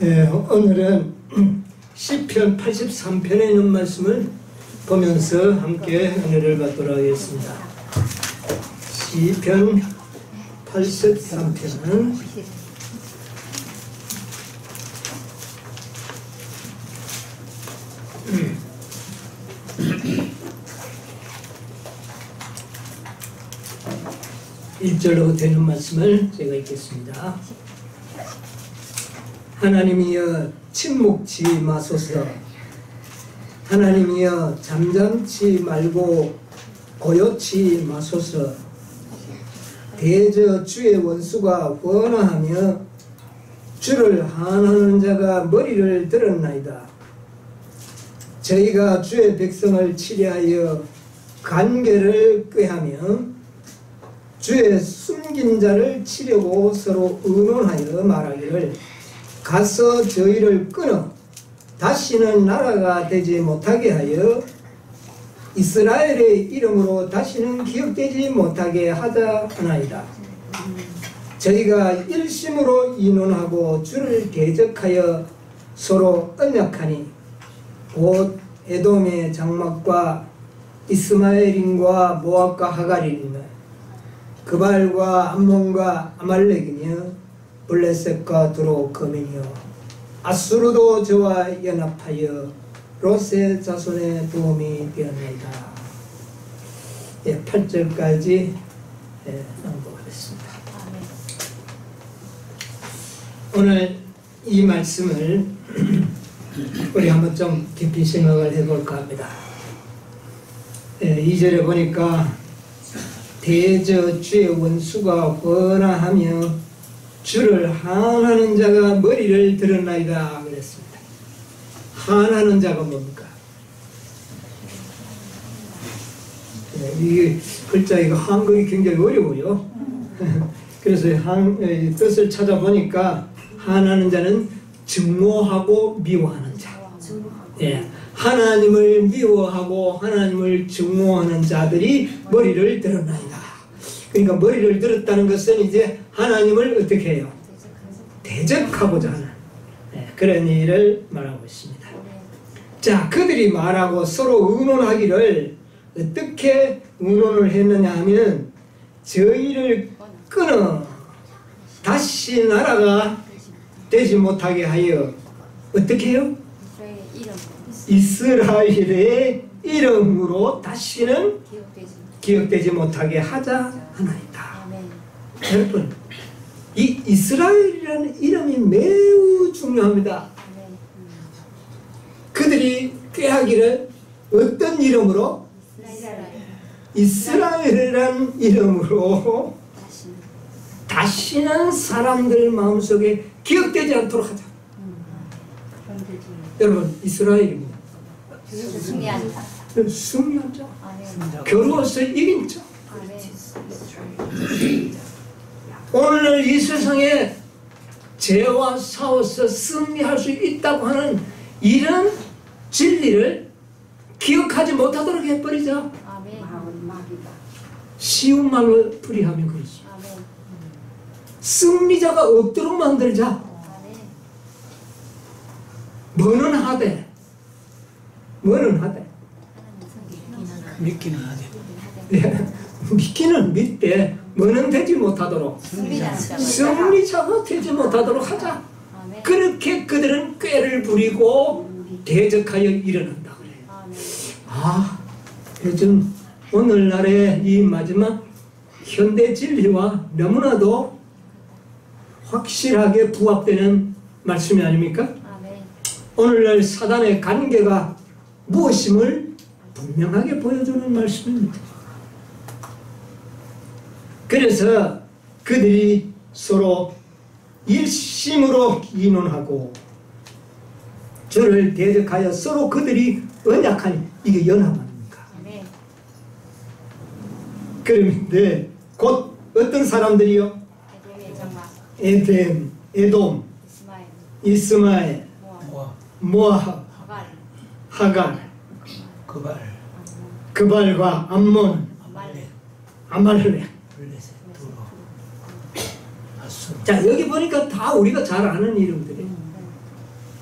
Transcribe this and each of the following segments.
오늘은 시편 83편에 있는 말씀을 보면서 함께 은혜를 받도록 하겠습니다. 시편 83편은 1절로 되는 말씀을 제가 읽겠습니다. 하나님이여 침묵치 마소서. 하나님이여 잠잠치 말고 고요치 마소서. 대저 주의 원수가 원하하며 주를 한하는 자가 머리를 들었나이다. 저희가 주의 백성을 치려하여 관계를 꾀하며 주의 숨긴 자를 치려고 서로 의논하여 말하기를 가서 저희를 끊어 다시는 나라가 되지 못하게 하여 이스라엘의 이름으로 다시는 기억되지 못하게 하자 하나이다. 저희가 일심으로 의논하고 주를 대적하여 서로 언약하니 곧 에돔의 장막과 이스마엘인과 모압과 하갈이니며 그발과 암몬과 아말렉이며 블레셋과 두로 거민이요 아수르도 저와 연합하여 롯의 자손의 도움이 되었나이다. 8절까지 낭독하겠습니다. 오늘 이 말씀을 우리 한번 좀 깊이 생각을 해볼까 합니다. 2절에 보니까 대저 주의 원수가 원하하며 주를 한하는 자가 머리를 들었나이다 그랬습니다. 한하는 자가 뭡니까? 이 글자 이거 한글이 굉장히 어려워요. 그래서 뜻을 찾아보니까 한하는 자는 증오하고 미워하는 자. 하나님을 미워하고 하나님을 증오하는 자들이 머리를 들었나이다. 그러니까 머리를 들었다는 것은 이제 하나님을 어떻게 해요? 대적하고자 하는 그런 일을 말하고 있습니다. 자, 그들이 말하고 서로 의논하기를 어떻게 의논을 했느냐 하면 저희를 끊어 다시 나라가 되지 못하게 하여 어떻게 해요? 이스라엘의 이름으로 다시는 기억되지 못하게 하자 하나이다. 여러분, 이 이스라엘이라는 이름이 매우 중요합니다. 그들이 꾀하기를 어떤 이름으로? 이스라엘이라는 이름으로 다시는 사람들 마음속에 기억되지 않도록 하자. 여러분, 이스라엘입니다. 승리한 자, 겨루어서 이긴 자. 오늘 이 세상에 죄와 싸워서 승리할 수 있다고 하는 이런 진리를 기억하지 못하도록 해버리자. 쉬운 말로 풀이하면 그렇죠. 승리자가 없도록 만들자. 뭐는 하되 믿기는 하되 믿기는 믿되 뭐는 되지 못하도록 승리자가 되지 못하도록 하자. 그렇게 그들은 꾀를 부리고 대적하여 일어난다 그래요. 요즘 오늘날의 이 마지막 현대 진리와 너무나도 확실하게 부합되는 말씀이 아닙니까? 오늘날 사단의 관계가 무엇임을 분명하게 보여주는 말씀입니다. 그래서 그들이 서로 일심으로 의논하고 주를 대적하여 서로 그들이 언약하니 이게 연합 아닙니까? 그런데 곧 어떤 사람들이요? 에돔, 이스마엘, 모압, 하갈, 그발과 암몬, 아말렉. 자, 여기 보니까 다 우리가 잘 아는 이름들이에요.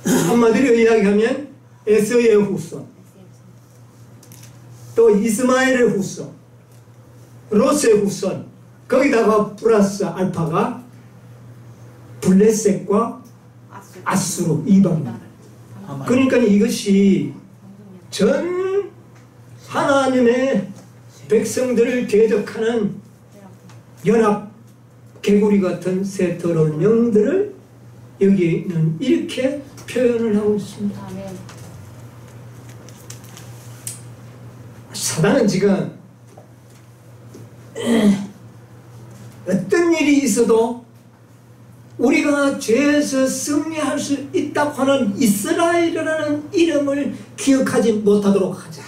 한마디로 이야기하면 에서의 후손, 또 이스마엘의 후손, 롯의 후손, 거기다가 플러스 알파가 블레셋과 아수르 이방. 그러니까 이것이 전 하나님의 백성들을 대적하는 연합 개구리 같은 새 더러운 영들을 여기는 이렇게 표현을 하고 있습니다. 사단은 지금 어떤 일이 있어도 우리가 죄에서 승리할 수 있다고 하는 이스라엘이라는 이름을 기억하지 못하도록 하자.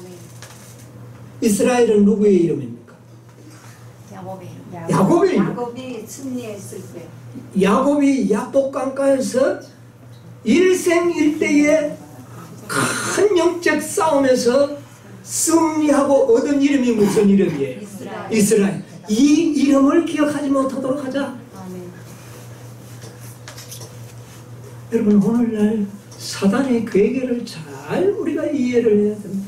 이스라엘은 누구의 이름입니까? 야곱의 이름. 야곱이 승리했을 때 야곱이 야복강가에서 일생일대의 큰 영적 싸움에서 승리하고 얻은 이름이 무슨 이름이에요? 이스라엘. 이 이름을 기억하지 못하도록 하자. 여러분, 오늘날 사단의 괴계를 잘 우리가 이해를 해야 됩니다.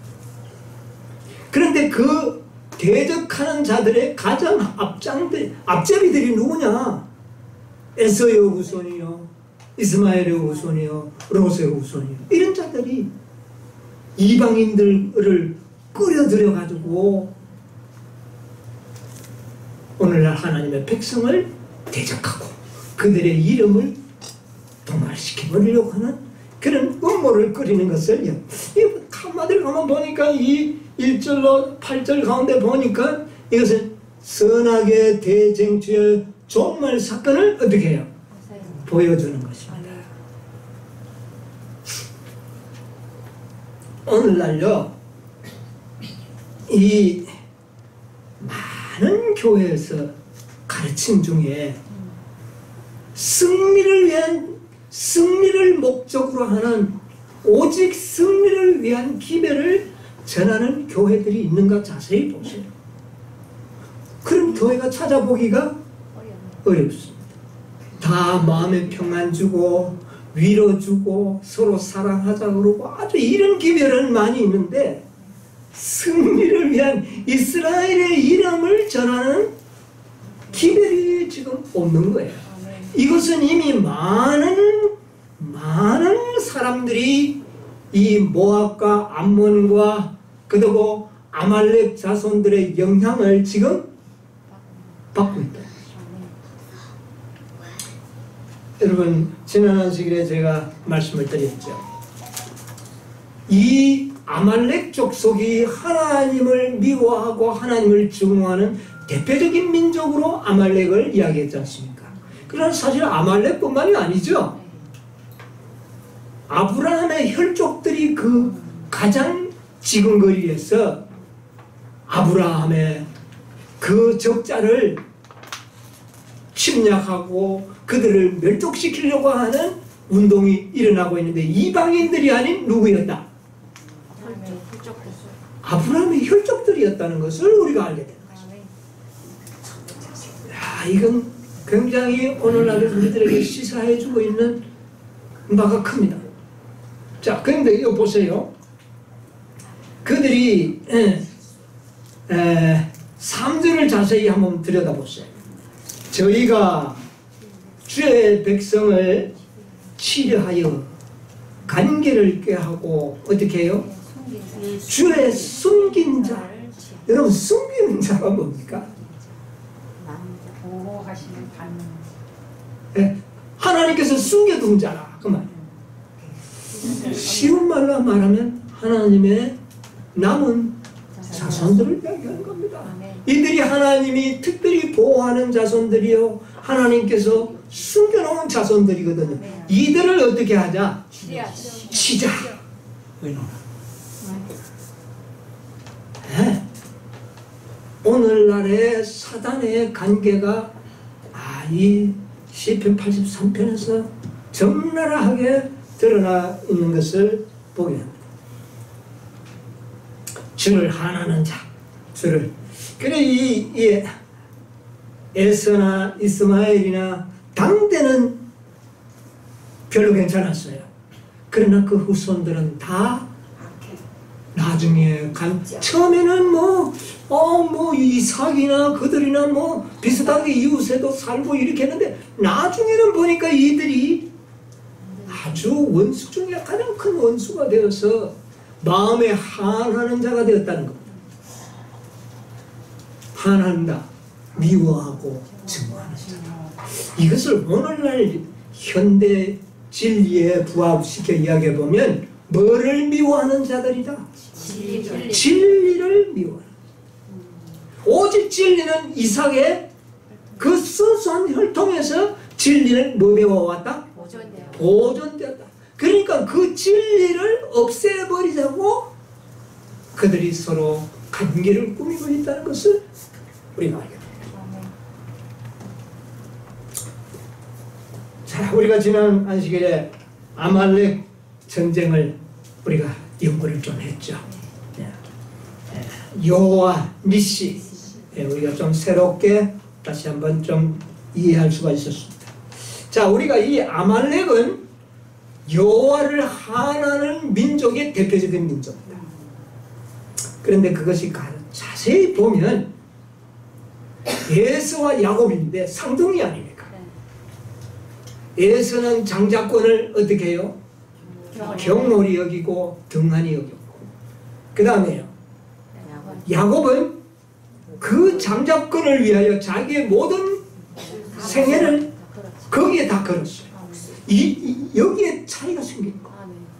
그런데 그 대적하는 자들의 가장 앞잡이들이 누구냐? 에서의 후손이요, 이스마엘의 후손이요, 롯의 후손이요. 이런 자들이 이방인들을 끌어들여 가지고 오늘날 하나님의 백성을 대적하고 그들의 이름을 도말시켜버리려고 하는 그런 음모를 꾸리는 것을요. 한마디로 가만 보니까 이 1절로 8절 가운데 보니까 이것은 선악의 대쟁주의 종말 사건을 어떻게 해요? 보여주는 것입니다. 오늘날요, 이 많은 교회에서 가르침 중에 승리를 목적으로 하는, 오직 승리를 위한 기별을 전하는 교회들이 있는가 자세히 보세요. 그럼 교회가 찾아보기가 어렵습니다. 다 마음에 평안 주고 위로 주고 서로 사랑하자 그러고 아주 이런 기별은 많이 있는데 승리를 위한 이스라엘의 이름을 전하는 기별이 지금 없는 거예요. 이것은 이미 많은 사람들이 이 모압과 암몬과 그리고 아말렉 자손들의 영향을 지금 받고 있다. 여러분, 지난 안식일에 제가 말씀을 드렸죠. 이 아말렉 족속이 하나님을 미워하고 하나님을 증오하는 대표적인 민족으로 아말렉을 이야기했지 않습니까? 그러나 사실 아말렉뿐만이 아니죠. 아브라함의 혈족들이 그 가장 지근거리에서 아브라함의 그 적자를 침략하고 그들을 멸족시키려고 하는 운동이 일어나고 있는데 이방인들이 아닌 누구였다? 아브라함의 혈족들이었다는 것을 우리가 알게 되는 것입니다. 이건 굉장히 오늘날 우리들에게 시사해주고 있는 바가 큽니다. 자, 그런데 이거 보세요. 그들이 3절을 자세히 한번 들여다보세요. 저희가 주의 백성을 치려하여 간계를 꾀하고 어떻게 해요? 주의 숨긴 자. 여러분, 숨기는 자가 뭡니까? 네, 하나님께서 숨겨둔 자라 그 말. 쉬운 말로 말하면 하나님의 남은 자손들을 이야기하는 겁니다. 이들이 하나님이 특별히 보호하는 자손들이요, 하나님께서 숨겨놓은 자손들이거든요. 이들을 어떻게 하자? 치자. 네. 오늘날의 사단의 관계가 이 시편 83편에서 적나라하게 드러나 있는 것을 보게 합니다. 주를 하나는 자, 주를. 그래 이 에서나 이스마엘이나 당대는 별로 괜찮았어요. 그러나 그 후손들은 다 나중에 처음에는 이삭이나 그들이나 비슷하게 이웃에도 살고 이렇게 했는데 나중에는 보니까 이들이 아주 원수 중에 가장 큰 원수가 되어서 마음에 한하는 자가 되었다는 겁니다. 한한다, 미워하고 증오하는 자다. 이것을 오늘날 현대 진리에 부합시켜 이야기해보면 뭐를 미워하는 자들이다? 진리를 미워하는. 오직 진리는 이삭의 그 순수한 혈통에서 진리는 뭐 배워왔다? 보존되었다. 그러니까 그 진리를 없애버리자고 그들이 서로 관계를 꾸미고 있다는 것을 우리가 알게 됩니다. 자, 우리가 지난 안식일에 아말렉 전쟁을 우리가 연구를 좀 했죠. 여호와 니시, 우리가 좀 새롭게 다시 한번 좀 이해할 수가 있었습니다. 자, 우리가 이 아말렉은 여호와를 한하는 민족의 대표적인 민족입니다. 그런데 그것이 자세히 보면 에서와 야곱인데 상등이 아닙니까? 에서는 장자권을 어떻게 해요? 경홀히 여기고 등한히 여기고, 그 다음에요 야곱은 그 장자권을 위하여 자기의 모든 생애를 거기에 다 걸었어요. 여기에 차이가 생긴 거.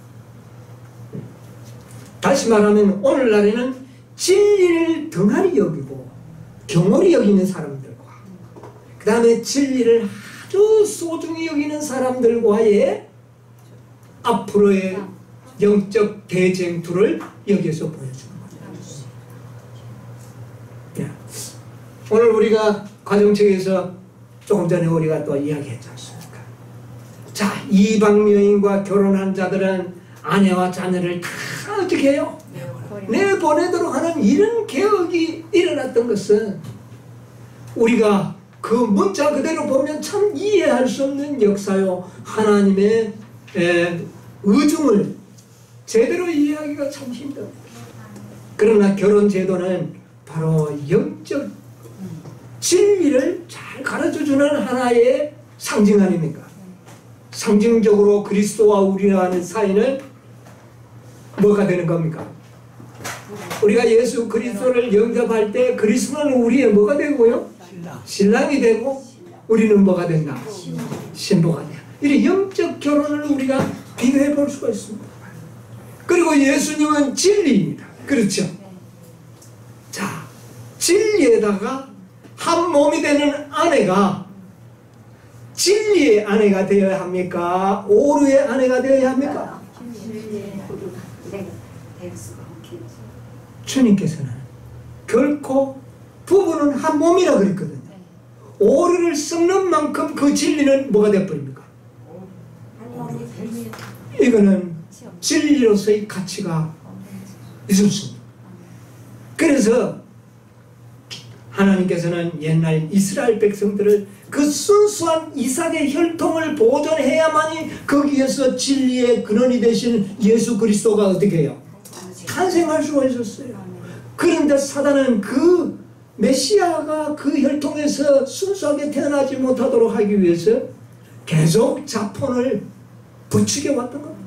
다시 말하면 오늘날에는 진리를 등한히 여기고 경홀히 여기는 사람들과 그 다음에 진리를 아주 소중히 여기는 사람들과의 앞으로의 영적 대쟁투를 여기에서 보여주는 거죠. 오늘 우리가 가정책에서 조금 전에 우리가 또 이야기했지 않습니까? 자, 이방 여인과 결혼한 자들은 아내와 자녀를 다 어떻게 해요? 내보내도록 하는 이런 개혁이 일어났던 것은 우리가 그 문자 그대로 보면 참 이해할 수 없는 역사요. 하나님의 의중을 제대로 이해하기가 참 힘듭니다. 그러나 결혼제도는 바로 영적 진리를 잘 가르쳐주는 하나의 상징 아닙니까? 상징적으로 그리스도와 우리와의 사이는 뭐가 되는 겁니까? 우리가 예수 그리스도를 영접할 때 그리스도는 우리의 뭐가 되고요? 신랑이 되고 우리는 뭐가 된다? 신부가 된다. 이런 영적 결혼을 우리가 비교해 볼 수가 있습니다. 그리고 예수님은 진리입니다. 그렇죠? 자, 진리에다가 한 몸이 되는 아내가 진리의 아내가 되어야 합니까? 오류의 아내가 되어야 합니까? 주님께서는 결코 부부는 한 몸이라 그랬거든요. 오류를 섞는 만큼 그 진리는 뭐가 되어버립니까? 이거는 진리로서의 가치가 있었습니다. 그래서 하나님께서는 옛날 이스라엘 백성들을 그 순수한 이삭의 혈통을 보존해야만이 거기에서 진리의 근원이 되신 예수 그리스도가 어떻게 해요? 탄생할 수가 있었어요. 그런데 사단은 그 메시아가 그 혈통에서 순수하게 태어나지 못하도록 하기 위해서 계속 자폰을 부추겨 왔던 겁니다.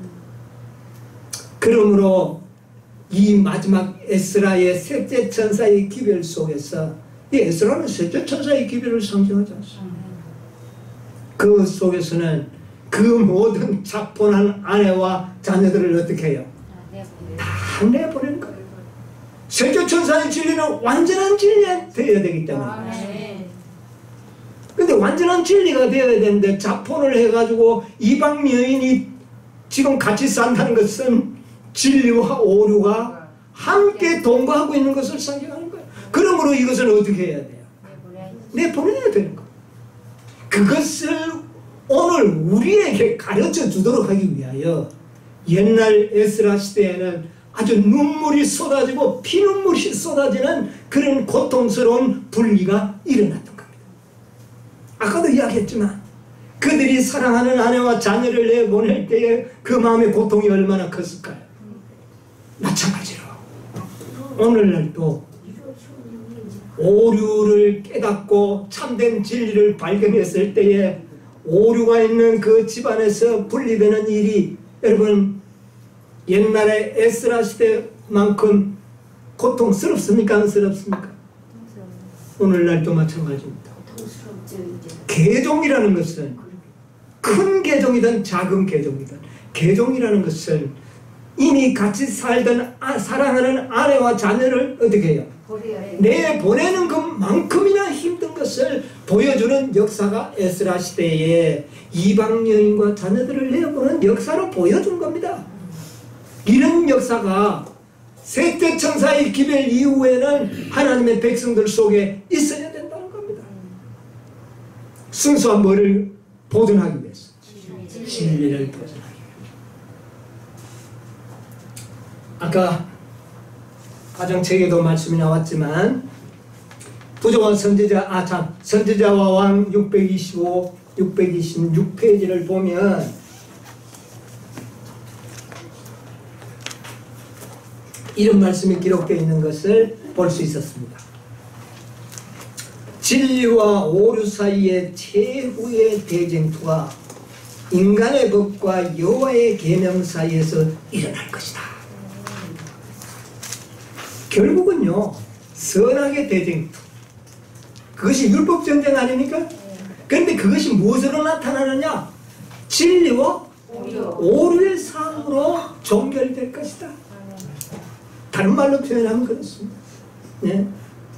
그러므로 이 마지막 에스라의 셋째 천사의 기별 속에서, 이 에스라는 셋째 천사의 기별을 상징하지 않습니다. 그 속에서는 그 모든 자폰한 아내와 자녀들을 어떻게 해요? 다 내보낸 거예요. 셋째 천사의 진리는 완전한 진리가 되어야 되기 때문에. 근데 완전한 진리가 되어야 되는데 자폰을 해가지고 이방 여인이 지금 같이 산다는 것은 진리와 오류가 함께 동거하고 있는 것을 상징하는 거예요. 그러므로 이것은 어떻게 해야 돼요? 내보내야 되는 거예요. 그것을 오늘 우리에게 가르쳐 주도록 하기 위하여 옛날 에스라 시대에는 아주 눈물이 쏟아지고 피눈물이 쏟아지는 그런 고통스러운 분리가 일어났던 겁니다. 아까도 이야기했지만 그들이 사랑하는 아내와 자녀를 내보낼 때에 그 마음의 고통이 얼마나 컸을까요? 마찬가지로 오늘날도 오류를 깨닫고 참된 진리를 발견했을 때에 오류가 있는 그 집안에서 분리되는 일이 여러분 옛날에 에스라 시대만큼 고통스럽습니까? 안쓰럽습니까? 오늘날도 마찬가지입니다. 계종이라는 것은 큰 계종이든 작은 계종이든 계종이라는 것은 이미 같이 살던 사랑하는 아내와 자녀를 어떻게 해요? 내보내는 것만큼이나 힘든 것을 보여주는 역사가 에스라 시대에 이방 여인과 자녀들을 내보는 역사로 보여준 겁니다. 이런 역사가 셋째 천사의 기별 이후에는 하나님의 백성들 속에 있어야 된다는 겁니다. 순수한 뭐를 보존하기 위해서? 진리를 보존하기 위해서. 아까 가정책에도 말씀이 나왔지만 부조와 선지자와 왕 625, 626페이지를 보면 이런 말씀이 기록되어 있는 것을 볼 수 있었습니다. 진리와 오류 사이의 최후의 대쟁투가 인간의 법과 여호와의 계명 사이에서 일어날 것이다. 결국은요, 선악의 대쟁투. 그것이 율법 전쟁 아닙니까? 그런데 그것이 무엇으로 나타나느냐? 진리와 오류의 싸움으로 종결될 것이다. 다른 말로 표현하면 그렇습니다. 네.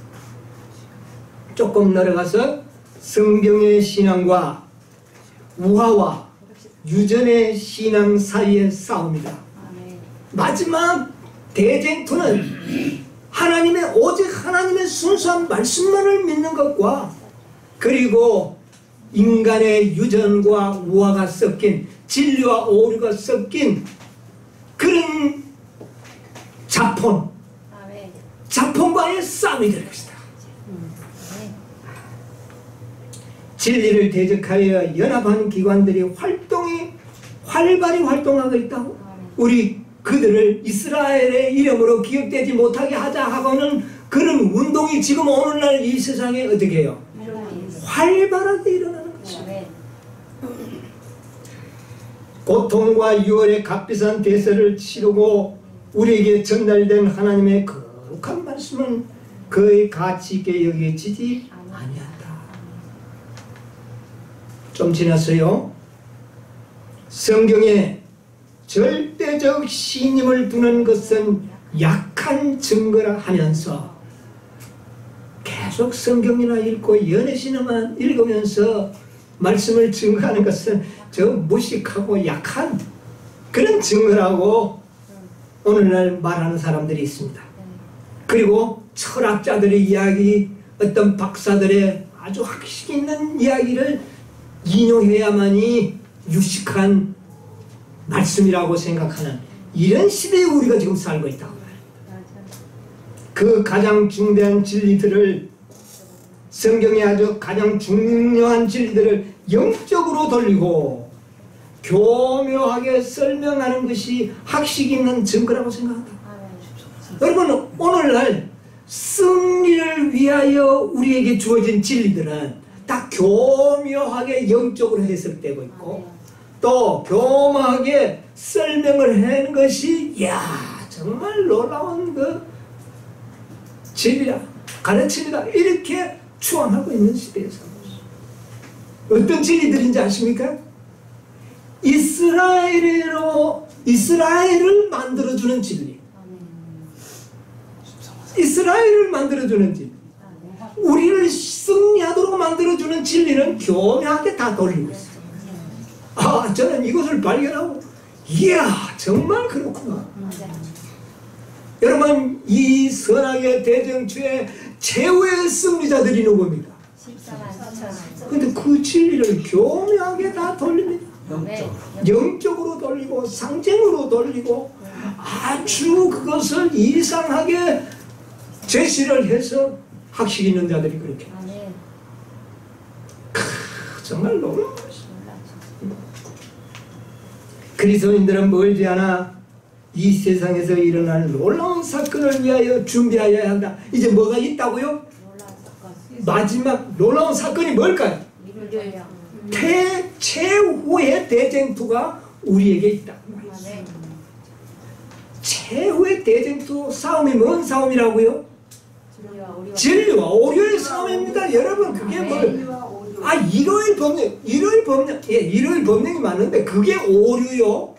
조금 내려가서 성경의 신앙과 우화와 유전의 신앙 사이의 싸움이다. 마지막 대쟁투는 오직 하나님의 순수한 말씀만을 믿는 것과 그리고 인간의 유전과 우화가 섞인 진리와 오류가 섞인 그런 자폰과의 싸움이 될 것이다. 진리를 대적하여 연합한 기관들이 활발히 활동하고 있다고. 우리 그들을 이스라엘의 이름으로 기억되지 못하게 하자 하고는 그런 운동이 지금 오늘날 이 세상에 어떻게 해요? 활발하게 일어나는 것입니다. 고통과 유월의 값비싼 대세를 치르고 우리에게 전달된 하나님의 거룩한 말씀은 그의 가치 있게 여겨지지 아니한다. 좀 지났어요. 성경에 절대적 신임을 두는 것은 약한 증거라 하면서 계속 성경이나 읽고 연애신화만 읽으면서 말씀을 증거하는 것은 저 무식하고 약한 그런 증거라고 오늘날 말하는 사람들이 있습니다. 그리고 철학자들의 이야기, 어떤 박사들의 아주 학식 있는 이야기를 인용해야만이 유식한 말씀이라고 생각하는 이런 시대에 우리가 지금 살고 있다고 말합니다. 그 가장 중대한 진리들을 성경의 아주 가장 중요한 진리들을 영적으로 돌리고 교묘하게 설명하는 것이 학식 있는 증거라고 생각한다. 여러분 오늘날 승리를 위하여 우리에게 주어진 진리들은 다 교묘하게 영적으로 해석되고 있고 또 교묘하게 설명을 하는 것이 정말 놀라운 그 진리다, 가르침이다 이렇게 추앙하고 있는 시대에 살고 있습니다. 어떤 진리들인지 아십니까? 이스라엘을 만들어주는 진리, 이스라엘을 만들어주는 진리, 우리를 승리하도록 만들어주는 진리는 교묘하게 다 돌리고 있어요. 저는 이것을 발견하고 정말 그렇구나. 여러분 이 선악의 대쟁투의 최후의 승리자들이 누굽니까? 근데 그 진리를 교묘하게 다 돌립니다. 영적으로 돌리고 상징으로 돌리고 아주 그것을 이상하게 제시를 해서 학식 있는 자들이 그렇게 정말 놀라운 것입니다. 그리스도인들은 멀지 않아 이 세상에서 일어날 놀라운 사건을 위하여 준비하여야 한다. 이제 뭐가 있다고요? 마지막 놀라운 사건이 뭘까요? 최후의 대쟁투가 우리에게 있다. 최후의 대쟁투 싸움이 뭔 싸움이라고요? 진리와 오류의 싸움입니다. 여러분 그게 뭐 일요일 법령이 맞는데 그게 오류요.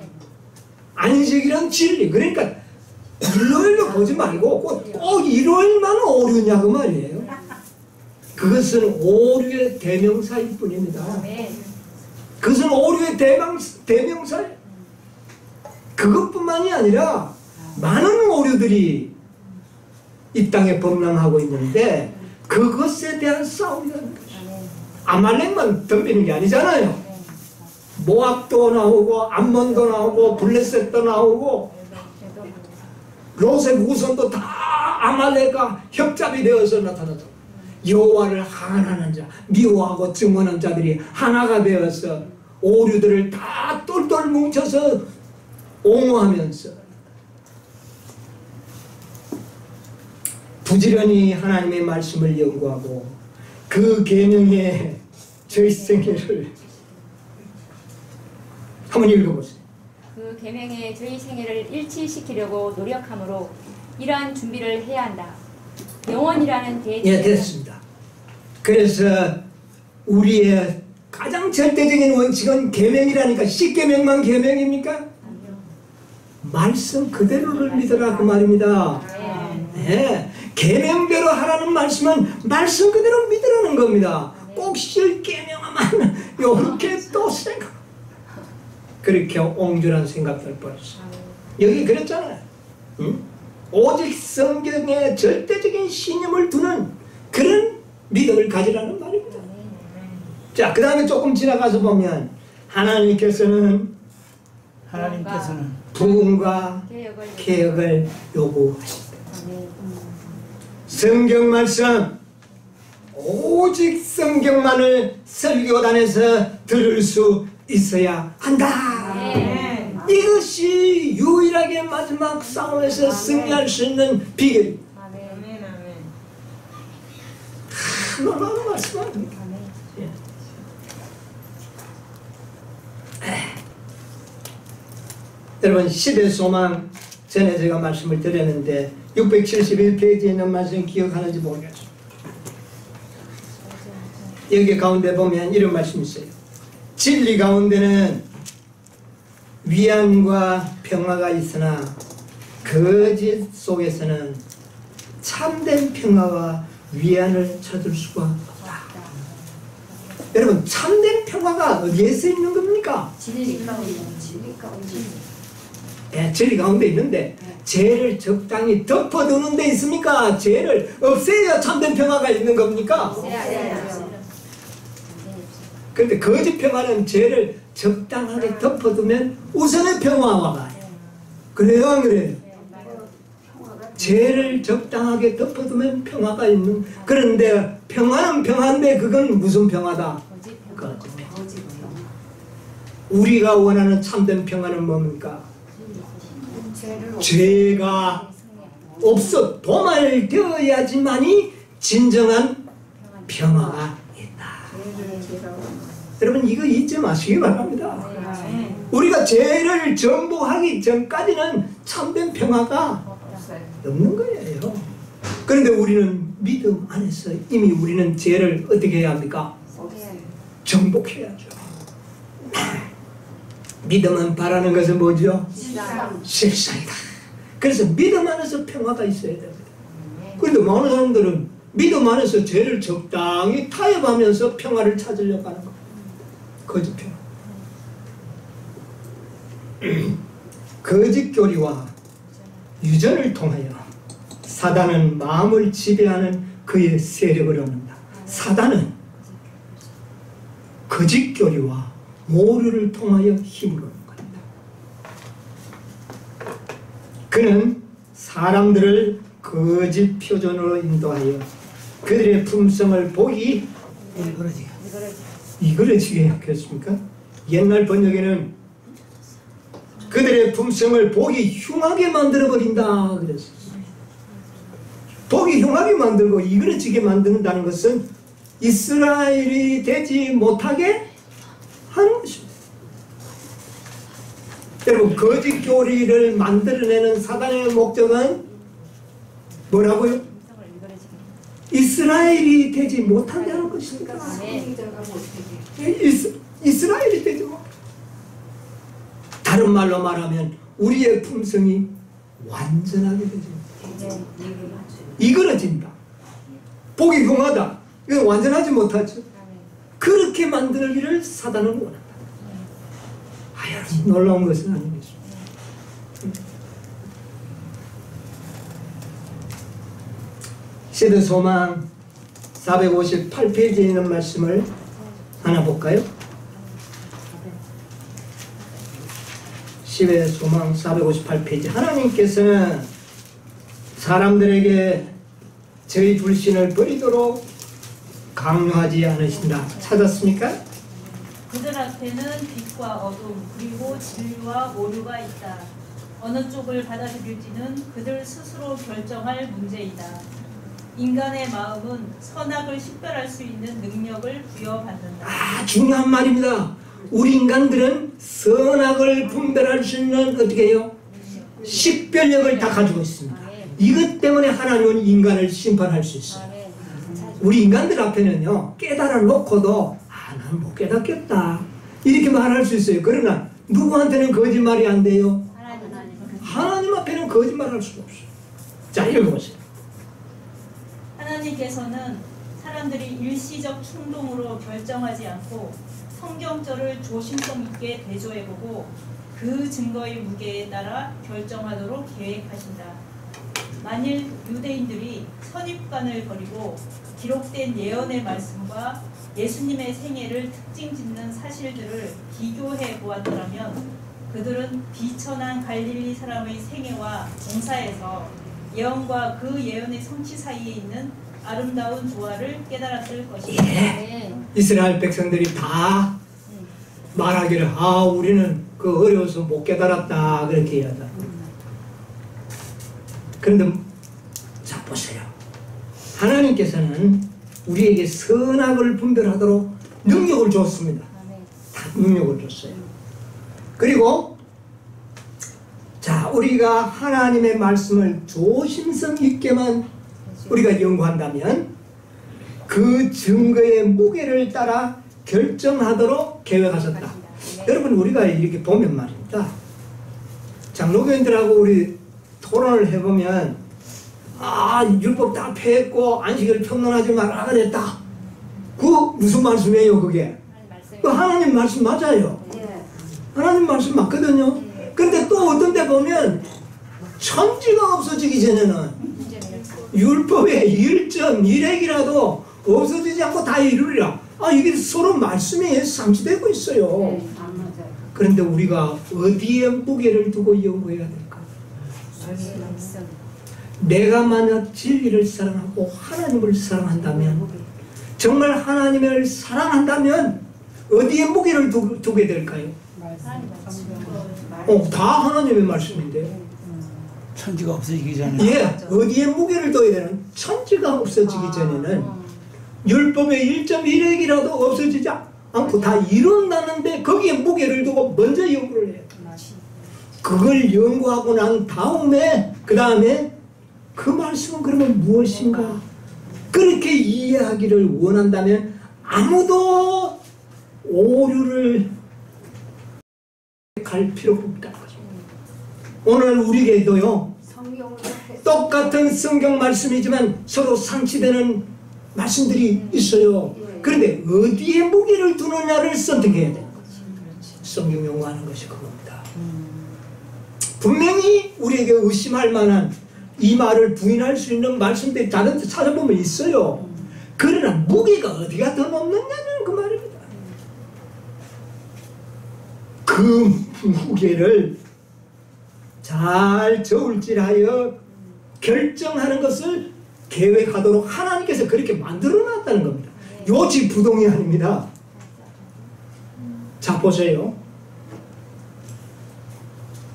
안식일은 진리. 그러니까 일요일로 보지 말고 꼭 일요일만 오류냐 그 말이에요. 그것은 오류의 대명사일 뿐입니다. 그것은 오류의 대명사예요. 그것뿐만이 아니라 많은 오류들이 이 땅에 범람하고 있는데 그것에 대한 싸움이라는 거죠. 아말렉만 덤비는 게 아니잖아요. 모압도 나오고 암몬도 나오고 블레셋도 나오고 로셋 우선도 다 아말렉과 협잡이 되어서 나타나죠. 여호와를 항하는 자, 미워하고 증오하는 자들이 하나가 되어서 오류들을 다 똘똘 뭉쳐서 옹호하면서 부지런히 하나님의 말씀을 연구하고 그 계명의 저희생애를 한번 읽어보세요. 그 계명의 저희 생애를 일치시키려고 노력함으로 이러한 준비를 해야 한다. 영원이라는 됐습니다. 그래서 우리의 가장 절대적인 원칙은 계명이라니까. 십계명만 계명입니까? 말씀 그대로를 믿으라 그 말입니다. 네. 계명대로 하라는 말씀은 말씀 그대로 믿으라는 겁니다. 꼭 실계명만 이렇게 또 생각 그렇게 옹졸한 생각들 버렸어. 여기 그랬잖아요. 응? 오직 성경에 절대적인 신념을 두는 그런 믿음을 가지라는 말입니다. 자, 그 다음에 조금 지나가서 보면 하나님께서는 부흥과 개혁을 요구하신다. 성경 말씀 오직 성경만을 설교단에서 들을 수 있어야 한다. 이것이 유일하게 마지막 싸움에서 승리할 수 있는 비결입니다. 놀라운 말씀 아닙니까? 여러분 시대소망 전에 제가 말씀을 드렸는데 671페이지에 있는 말씀 기억하는지 모르겠어요. 여기 가운데 보면 이런 말씀이 있어요. 진리 가운데는 위안과 평화가 있으나 거짓 속에서는 참된 평화와 위안을 찾을 수가 없다. 여러분 참된 평화가 어디에서 있는 겁니까? 진리 가운데. 진리 가운데 있는데 죄를 적당히 덮어두는 데 있습니까? 죄를 없애야 참된 평화가 있는 겁니까? 그런데 거짓 평화는 죄를 적당하게 덮어두면 우선의 평화가 와요. 그래요 안 그래요? 죄를 적당하게 덮어두면 평화가 있는. 그런데 평화는 평화인데 그건 무슨 평화다? 거짓 평화. 우리가 원하는 참된 평화는 뭡니까? 죄가 없어 도말되어야지만이 진정한 평화가 있다. 여러분 이거 잊지 마시기 바랍니다. 우리가 죄를 정복하기 전까지는 참된 평화가 없는 거예요. 그런데 우리는 믿음 안에서 이미 우리는 죄를 어떻게 해야 합니까? 정복해야죠. 믿음은 바라는 것은 뭐죠? 실상이다. 그래서 믿음 안에서 평화가 있어야 됩니다. 그런데 많은 사람들은 믿음 안에서 죄를 적당히 타협하면서 평화를 찾으려고 하는 겁니다. 거짓 평화. 거짓 교리와 유전을 통하여 사단은 마음을 지배하는 그의 세력을 얻는다. 사단은 거짓 교리와 오류를 통하여 힘을 얻는 겁니다. 그는 사람들을 거짓 표준으로 인도하여 그들의 품성을 보기 이그러지게 했겠습니까? 옛날 번역에는 그들의 품성을 복이 흉하게 만들어버린다 그랬어요. 복이 흉하게 만들고 이그러지게 만든다는 것은 이스라엘이 되지 못하게 하는 것입니다. 여러분, 거짓 교리를 만들어내는 사단의 목적은 뭐라고요? 이스라엘이 되지 못하게 하는 것입니다. 이스라엘이 되지 못하게. 다른 말로 말하면 우리의 품성이 완전하게 되죠. 이그러진다. 복이 흉하다. 이건 완전하지 못하죠. 그렇게 만들기를 사단은 원한다. 아유, 놀라운 것은 아니겠습니다. 시대소망 458페이지에 있는 말씀을 하나 볼까요? 시대소망 458페이지. 하나님께서는 사람들에게 저희 불신을 버리도록 강요하지 않으신다. 찾았습니까? 그들 앞에는 빛과 어둠 그리고 진리와 오류가 있다. 어느 쪽을 받아들일지는 그들 스스로 결정할 문제이다. 인간의 마음은 선악을 식별할 수 있는 능력을 부여받는다. 중요한 말입니다. 우리 인간들은 선악을 분별할 수 있는 어떻게 해요? 식별력을 다 가지고 있습니다. 이것 때문에 하나님은 인간을 심판할 수 있어요. 우리 인간들 앞에는요, 깨달아 놓고도 나는 못 깨닫겠다 이렇게 말할 수 있어요. 그러나 누구한테는 거짓말이 안 돼요? 하나님 앞에는 거짓말할 수가 없어요. 자, 읽어보세요. 하나님께서는 사람들이 일시적 충동으로 결정하지 않고 성경절을 조심성 있게 대조해보고 그 증거의 무게에 따라 결정하도록 계획하신다. 만일 유대인들이 선입관을 버리고 기록된 예언의 말씀과 예수님의 생애를 특징 짓는 사실들을 비교해 보았더라면 그들은 비천한 갈릴리 사람의 생애와 봉사에서 예언과 그 예언의 성취 사이에 있는 아름다운 조화를 깨달았을 것이다. 이스라엘 백성들이 다 말하기를 우리는 그 어려워서 못 깨달았다 그렇게 얘기하다. 그런데 자 보세요. 하나님께서는 우리에게 선악을 분별하도록 능력을 줬습니다. 다 능력을 줬어요. 그리고 자, 우리가 하나님의 말씀을 조심성 있게만 우리가 연구한다면 그 증거의 무게를 따라 결정하도록 계획하셨다. 여러분, 우리가 이렇게 보면 말입니다. 장로교인들하고 우리 토론을 해보면 율법 다 폐했고 안식일을 평론하지 말라 그랬다. 그 무슨 말씀이에요 그게? 그 하나님 말씀 맞아요. 하나님 말씀 맞거든요. 그런데 또 어떤 데 보면 천지가 없어지기 전에는 율법의 1.1핵이라도 없어지지 않고 다 이루리라. 이게 서로 말씀에 상치되고 있어요. 그런데 우리가 어디에 무게를 두고 연구해야 될까? 내가 만약 진리를 사랑하고 하나님을 사랑한다면, 정말 하나님을 사랑한다면 어디에 무게를 두게 될까요? 다 하나님의 말씀인데. 천지가 없어지기 전에. 어디에 무게를 둬야 되는? 천지가 없어지기 전에는 율법의 1.1핵이라도 없어지지 않고 다 이룬다는데 거기에 무게를 두고 먼저 연구를 해야 돼. 그걸 연구하고 난 다음에 그 다음에 그 말씀은 그러면 무엇인가? 그렇게 이해하기를 원한다면 아무도 오류를 갈 필요가 없다는 거죠. 오늘 우리에게도요, 똑같은 성경 말씀이지만 서로 상치되는 말씀들이 있어요. 그런데 어디에 무게를 두느냐를 선택해야 돼요. 성경 연구하는 것이 그겁니다. 분명히 우리에게 의심할 만한 이 말을 부인할 수 있는 말씀들이 다른 데 찾아보면 있어요. 그러나 무게가 어디가 더 높느냐는 그 말입니다. 그 무게를 잘 저울질하여 결정하는 것을 계획하도록 하나님께서 그렇게 만들어놨다는 겁니다. 요지부동이 아닙니다. 자, 보세요.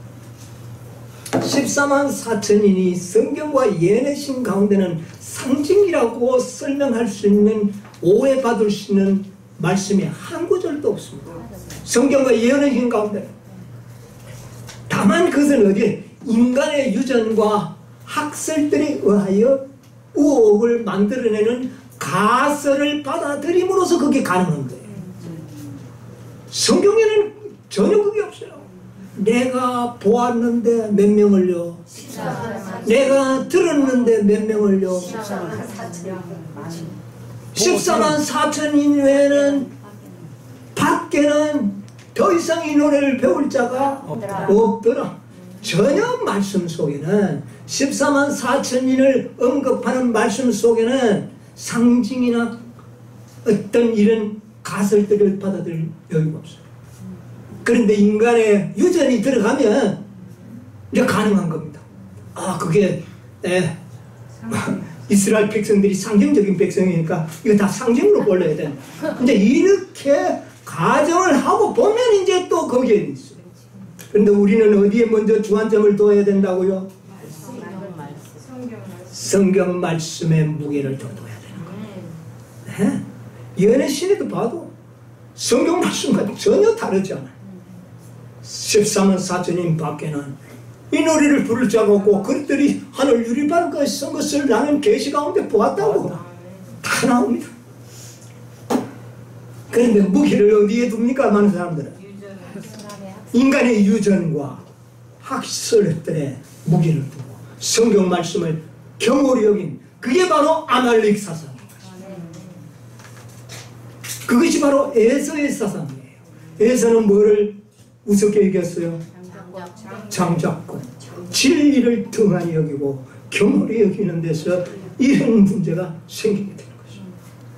14만 4천인이 성경과 예언의 가운데는 상징이라고 설명할 수 있는, 오해받을 수 있는 말씀이 한 구절도 없습니다. 성경과 예언의 가운데는. 다만 그것은 어디에 인간의 유전과 학설들에 의하여 우혹을 만들어내는 가설을 받아들임으로써 그게 가능한 거예요. 성경에는 전혀 그게 없어요. 내가 보았는데 몇 명을요? 내가 들었는데 몇 명을요? 14만 4천인 외에는 밖에는 더 이상 이 노래를 배울 자가 없더라. 전혀 말씀 속에는 14만 4천인을 언급하는 말씀 속에는 상징이나 어떤 이런 가설들을 받아들일 여유가 없어요. 그런데 인간의 유전이 들어가면 이제 가능한 겁니다. 그게 이스라엘 백성들이 상징적인 백성이니까 이거 다 상징으로 볼려야 돼. 근데 이렇게 가정을 하고 보면 이제 또 거기에 있어요. 그런데 우리는 어디에 먼저 주안점을 둬야 된다고요? 성경 말씀의 무게를 더 둬야 되는 거예요. 예언의 시대도 봐도 성경 말씀과 전혀 다르지 않아요. 14만 4천인 밖에는 이 노래를 부를 자가 없고 그들이 하늘 유리바람까지 쓴 것을 나는 계시 가운데 보았다고 다 나옵니다. 그런데 무기를 어디에 둡니까? 많은 사람들은 인간의 유전과 학설들의 무기를 두고 성경 말씀을 경홀히 여긴, 그게 바로 아말렉 사상인 것입니다. 그것이 바로 에서의 사상이에요. 에서는 뭐를 우습게 여겼어요? 장작권, 진리를 등한히 여기고 경홀히 여기는 데서 이런 문제가 생기게 되는 것입니다.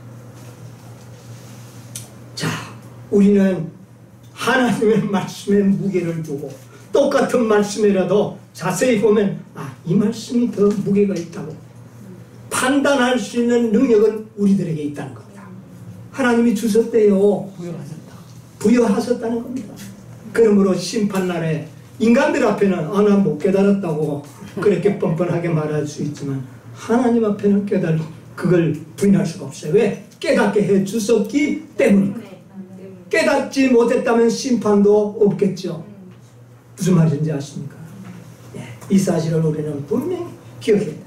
자, 우리는 하나님의 말씀에 무게를 두고 똑같은 말씀이라도 자세히 보면 이 말씀이 더 무게가 있다고 판단할 수 있는 능력은 우리들에게 있다는 겁니다. 하나님이 주셨대요. 부여하셨다는 겁니다. 그러므로 심판날에 인간들 앞에는 난 못 깨달았다고 그렇게 뻔뻔하게 말할 수 있지만 하나님 앞에는 그걸 부인할 수가 없어요. 왜? 깨닫게 해주셨기 때문에. 깨닫지 못했다면 심판도 없겠죠. 무슨 말인지 아십니까? 이 사실을 우리는 분명히 기억해야 돼요.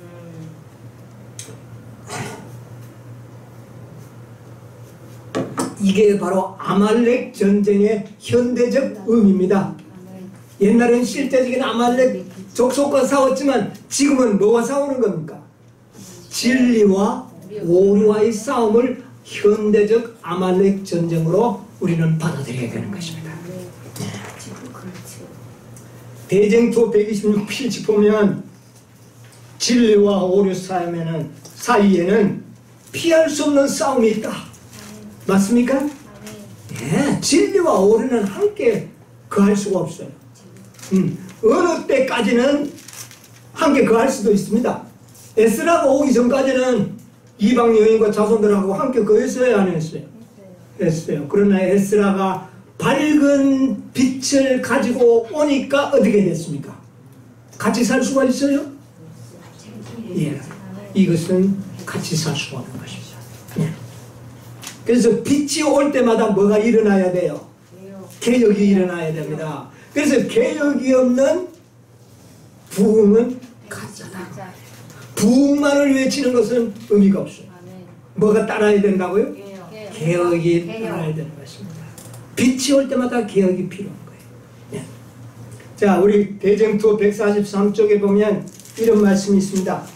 이게 바로 아말렉 전쟁의 현대적 의미입니다. 옛날엔 실제적인 아말렉 족속과 싸웠지만 지금은 뭐와 싸우는 겁니까? 진리와 오류와의 싸움을 현대적 아말렉 전쟁으로 우리는 받아들여야 되는 것입니다. 대쟁투 126페이지 보면 진리와 오류 사이에는 피할 수 없는 싸움이 있다. 맞습니까? 네, 진리와 오류는 함께 거할 수가 없어요. 어느 때까지는 함께 거할 수도 있습니다. 에스라가 오기 전까지는 이방 여인과 자손들하고 함께 거했어요, 안 했어요? 했어요. 그러나 에스라가 밝은 빛을 가지고 오니까 어떻게 됐습니까? 같이 살 수가 있어요? 예, 이것은 같이 살 수가 없는 것입니다. 예. 그래서 빛이 올 때마다 뭐가 일어나야 돼요? 개혁이 일어나야 됩니다. 그래서 개혁이 없는 부흥은 가짜다. 부흥만을 외치는 것은 의미가 없어요. 뭐가 따라야 된다고요? 개혁이 따라야 되는 것입니다. 빛이 올 때마다 개혁이 필요한 거예요. 네. 자, 우리 대쟁투 143쪽에 보면 이런 말씀이 있습니다.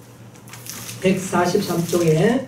143쪽에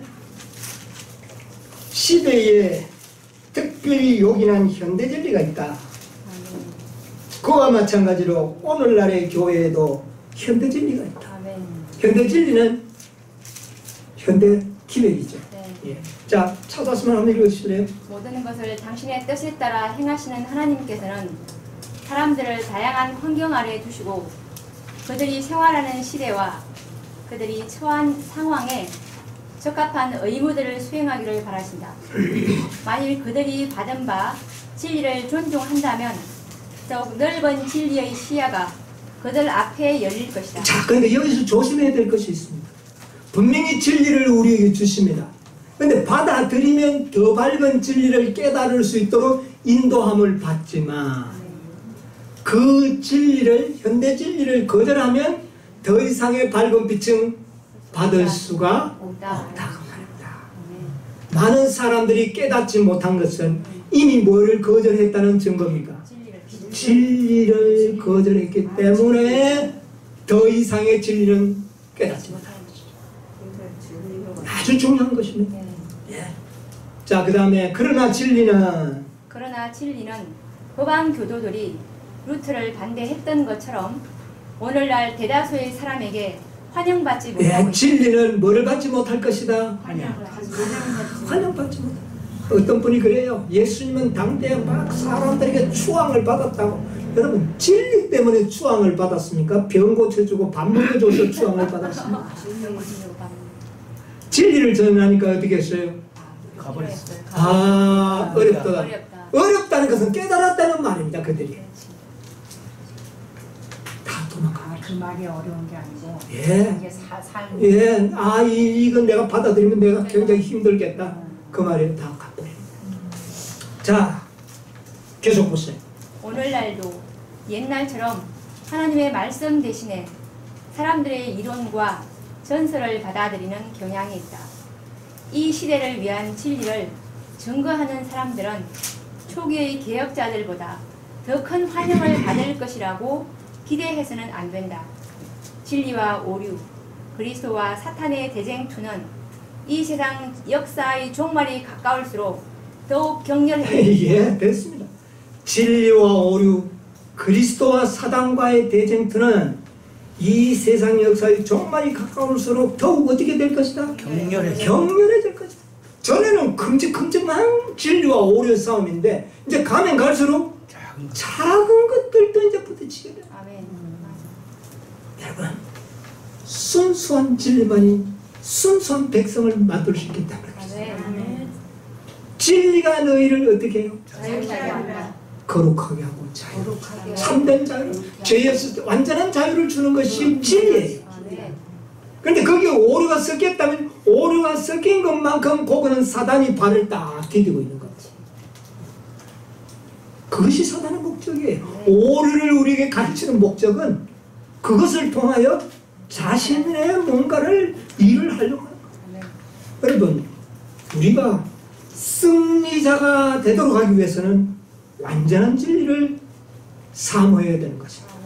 시대에 특별히 요긴한 현대 진리가 있다. 그와 마찬가지로 오늘날의 교회에도 현대 진리가 있다. 현대 진리는 현대 기백이죠. 예. 자, 찾았으면 한번 읽으실래요? 모든 것을 당신의 뜻에 따라 행하시는 하나님께서는 사람들을 다양한 환경 아래에 두시고 그들이 생활하는 시대와 그들이 처한 상황에 적합한 의무들을 수행하기를 바라신다. 만일 그들이 받은 바 진리를 존중한다면 더욱 넓은 진리의 시야가 그들 앞에 열릴 것이다. 자, 그런데 여기서 조심해야 될 것이 있습니다. 분명히 진리를 우리에게 주십니다. 그런데 받아들이면 더 밝은 진리를 깨달을 수 있도록 인도함을 받지만 그 진리를, 현대 진리를 거절하면 더 이상의 밝은 빛은 받을 수가 없다고 말합니다. 많은 사람들이 깨닫지 못한 것은 이미 뭐를 거절했다는 증거입니까? 진리를 거절했기 때문에 더 이상의 진리는 깨닫지 못하는 것이죠. 아주 중요한 것입니다. 예. 자, 그 다음에 그러나 진리는 법안 교도들이 루트를 반대했던 것처럼 오늘날 대다수의 사람에게 환영받지 못하고 있다. 진리는 뭐를 받지 못할 것이다? 환영받지 못할. 어떤 분이 그래요. 예수님은 당대에 막 사람들에게 추앙을 받았다고. 여러분, 진리 때문에 추앙을 받았습니까? 병 고쳐주고 밥 먹여줘서 추앙을 받았습니까? 진리를 전하니까 어떻게 했어요? 가버렸어요. 어렵다. 어렵다는 것은 깨달았다는 말입니다. 그들이 다 도망가. 그 말이 어려운 게 아니고 예. 이게 삶. 이건 내가 받아들이면 내가 굉장히 힘들겠다. 그 말이 다 가버립니다. 자, 계속 보세요. 오늘날도 옛날처럼 하나님의 말씀 대신에 사람들의 이론과 전설을 받아들이는 경향이 있다. 이 시대를 위한 진리를 증거하는 사람들은 초기의 개혁자들보다 더 큰 환영을 받을 것이라고 기대해서는 안 된다. 진리와 오류, 그리스도와 사탄의 대쟁투는 이 세상 역사의 종말이 가까울수록 더욱 격렬해. 예, 됐습니다. 진리와 오류, 그리스도와 사단과의 대쟁투는 이 세상 역사의 종말이 가까울수록 더욱 어떻게 될 것이다? 격렬해질 것이다. 전에는 큼직큼직한 진리와 오류의 싸움인데 이제 가면 갈수록 작은 것들도 이제 부딪히게 돼요. 아멘. 여러분, 순수한 진리만이 순수한 백성을 만들 수 있기 때문에 아멘. 진리가 너희를 어떻게 해요? 자유하게 한다. 거룩하게 하고 자유, 참된 자유, 죄에서 완전한 자유를 주는 것이 진리예요. 그런데 거기에 오류가 섞였다면 오류가 섞인 것만큼 그거는 사단이 발을 딱 디디고 있는 거지. 그것이 사단의 목적이에요. 오류를 우리에게 가르치는 목적은 그것을 통하여 자신의 뭔가를 일을 하려고 하는 거예요. 여러분, 우리가 승리자가 되도록 하기 위해서는 완전한 진리를 사모해야 되는 것입니다.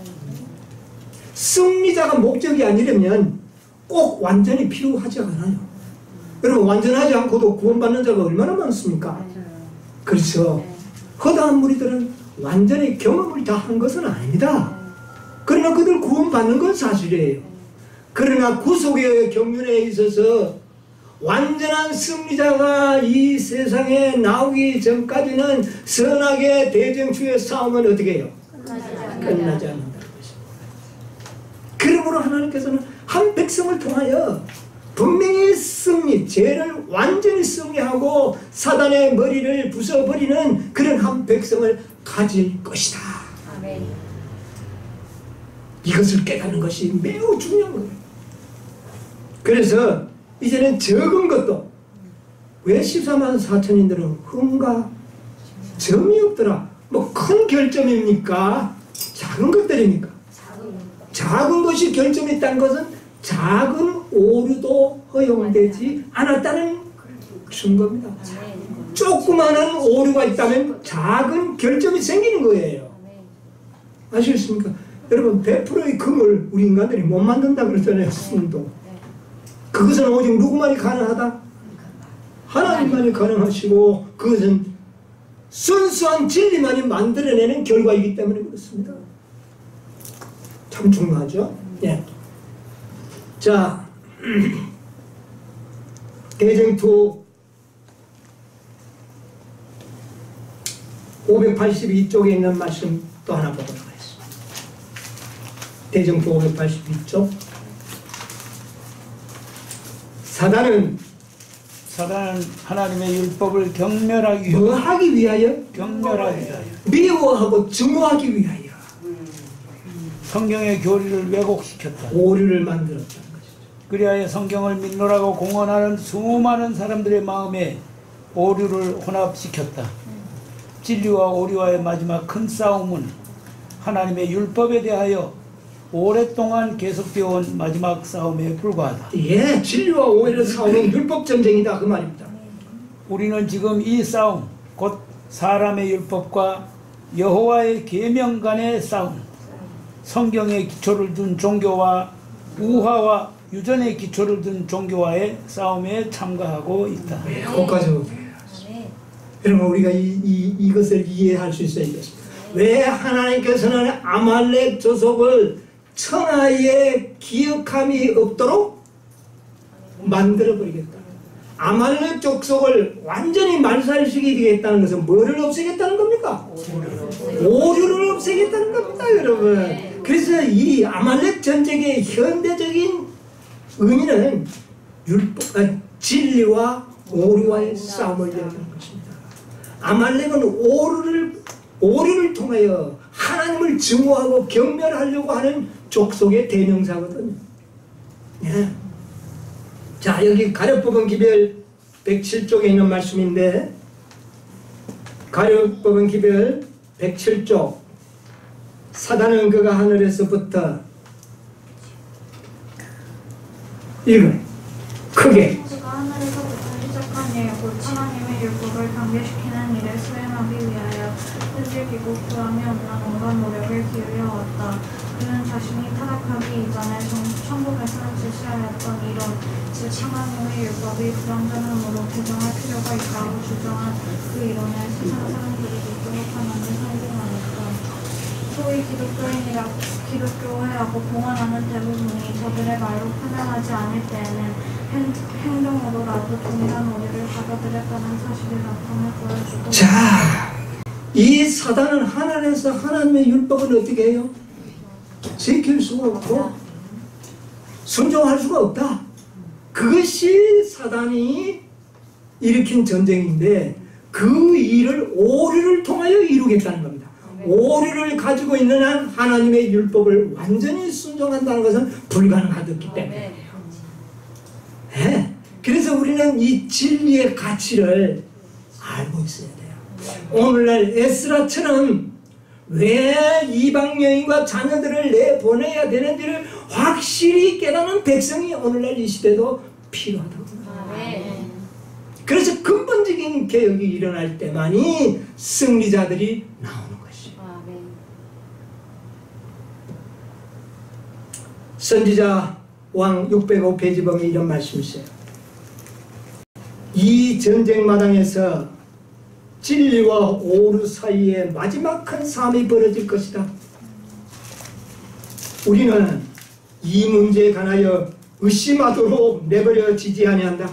승리자가 목적이 아니라면 꼭 완전히 필요하지 않아요. 여러분, 완전하지 않고도 구원받는 자가 얼마나 많습니까? 그렇죠. 허다한 무리들은 완전히 경험을 다 한 것은 아닙니다. 그러나 그들 구원받는 건 사실이에요. 그러나 구속의 경륜에 있어서 완전한 승리자가 이 세상에 나오기 전까지는 선악의 대쟁투의 싸움은 어떻게 해요? 끝나지 않는다는 것입니다. 그러므로 하나님께서는 한 백성을 통하여 분명히 승리, 죄를 완전히 승리하고 사단의 머리를 부숴버리는 그런 한 백성을 가질 것이다. 아멘. 이것을 깨닫는 것이 매우 중요한 거예요. 그래서 이제는 적은 것도 왜 14만 4천인들은 흥과 점이 없더라. 뭐 큰 결점입니까? 작은 것들입니까? 작은 것이 결점이 있다는 것은 작은 오류도 허용되지 않았다는 증거입니다. 조그마한 오류가 있다면 작은 결점이 생기는 거예요. 아시겠습니까? 여러분, 100%의 금을 우리 인간들이 못 만든다 그랬잖아요. 순도. 그것은 오직 누구만이 가능하다? 하나님만이 가능하시고 그것은 순수한 진리만이 만들어내는 결과이기 때문에 그렇습니다. 참 중요하죠? 예. 자, 대쟁투 582쪽에 있는 말씀 또 하나 보도록 하겠습니다. 대쟁투 582쪽. 사단은 하나님의 율법을 경멸하기 뭐 하기 위하여? 경멸하기 위하여 미워하고 증오하기 위하여. 성경의 교리를 왜곡시켰다. 오류를 만들었다는 것이죠. 그리하여 성경을 믿노라고 공언하는 수많은 사람들의 마음에 오류를 혼합시켰다. 진리와 오류와의 마지막 큰 싸움은 하나님의 율법에 대하여 오랫동안 계속되어 온 마지막 싸움에 불과하다. 예, 진리와 오해를 싸우는 율법 전쟁이다 그 말입니다. 우리는 지금 이 싸움, 곧 사람의 율법과 여호와의 계명 간의 싸움, 성경의 기초를 둔 종교와 우화와 유전의 기초를 둔 종교와의 싸움에 참가하고 있다. 거기까지 여러분 우리가 이것을 이해할 수 있어야겠습니다. 왜 하나님께서는 아말렉 족속을 천하에 기억함이 없도록 만들어버리겠다. 아말렉 족속을 완전히 말살시키겠다는 것은 뭐를 없애겠다는 겁니까? 오류를 없애겠다는 겁니다, 여러분. 그래서 이 아말렉 전쟁의 현대적인 의미는 진리와 오류와의 싸움을 이야기하는 것입니다. 아말렉은 오류를 통하여 하나님을 증오하고 경멸하려고 하는 족속의 대명사거든요. 예. 자, 여기 가룟법은 기별 107쪽에 있는 말씀인데, 가룟법은 기별 107쪽, 사단은 그가 하늘에서부터 읽어요. 크게. 그가 하늘에서부터 시작한 일, 곧 하나님의 율법을 강제시키는 일을 수행하기 위하여 끈질기고 구함이 없는 온갖 노력을 기울여 왔다. 그는 자신이 타락하기 이전에 천국에서 제시하였던 이론, 즉 하나님의 율법이 불완전함으로 개정할 필요가 있다고 주장한 그 이론을 세상 사람들이 믿도록 하는데 성공하였다. 소위 기독교회라고 공언하는 대부분이 저들의 말로 판단하지 않을 때에는 행동으로라도 동일한 오류를 받아들였다는 사실을 나타내 보여주고. 자, 이 사단은 하늘에서 하나님의 율법을 어떻게 해요? 지킬 수가 없고 순종할 수가 없다. 그것이 사단이 일으킨 전쟁인데 그 일을 오류를 통하여 이루겠다는 겁니다. 오류를 가지고 있는 한 하나님의 율법을 완전히 순종한다는 것은 불가능하기 때문에. 네. 그래서 우리는 이 진리의 가치를 알고 있어야 돼요. 오늘날 에스라처럼 왜 이방 여인과 자녀들을 내보내야 되는지를 확실히 깨닫는 백성이 오늘날 이 시대도 필요하다고 합니다. 그래서 근본적인 개혁이 일어날 때만이 승리자들이 나오는 것이에요. 선지자 왕 605페이지 보면 이런 말씀이 있어요. 이 전쟁 마당에서 진리와 오류 사이에 마지막 큰 싸움이 벌어질 것이다. 우리는 이 문제에 관하여 의심하도록 내버려지지 아니한다.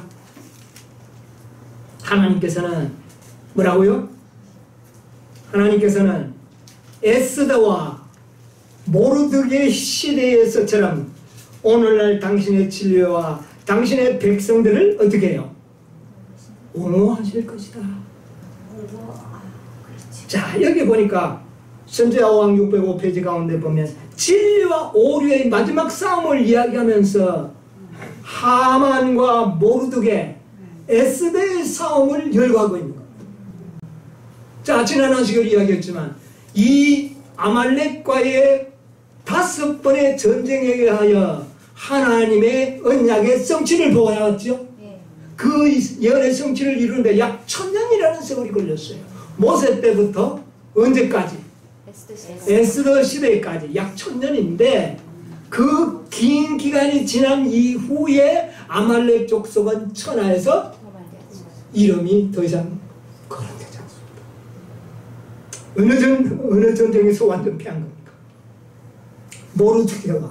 하나님께서는 뭐라고요? 하나님께서는 에스더와 모르드게 시대에서처럼 오늘날 당신의 진리와 당신의 백성들을 어떻게 해요? 옹호하실 것이다. 자, 여기 보니까 선지자 왕 605페이지 가운데 보면 진리와 오류의 마지막 싸움을 이야기하면서 하만과 모르드게 에스더의 싸움을 열거하고 있는 겁니다. 자, 지난 안식을 이야기했지만 이 아말렉과의 5번의 전쟁에 의하여 하나님의 언약의 성취를 보아왔죠. 그 예언의 성취를 이루는데 약 1000년이라는 세월이 걸렸어요. 모세 때부터 언제까지? 에스더 시대까지 약 1000년인데 그 긴 기간이 지난 이후에 아말렉 족속은 천하에서 이름이 더 이상 거론되지 않습니다. 어느 전쟁에서 완전 패한 겁니까? 모르드게와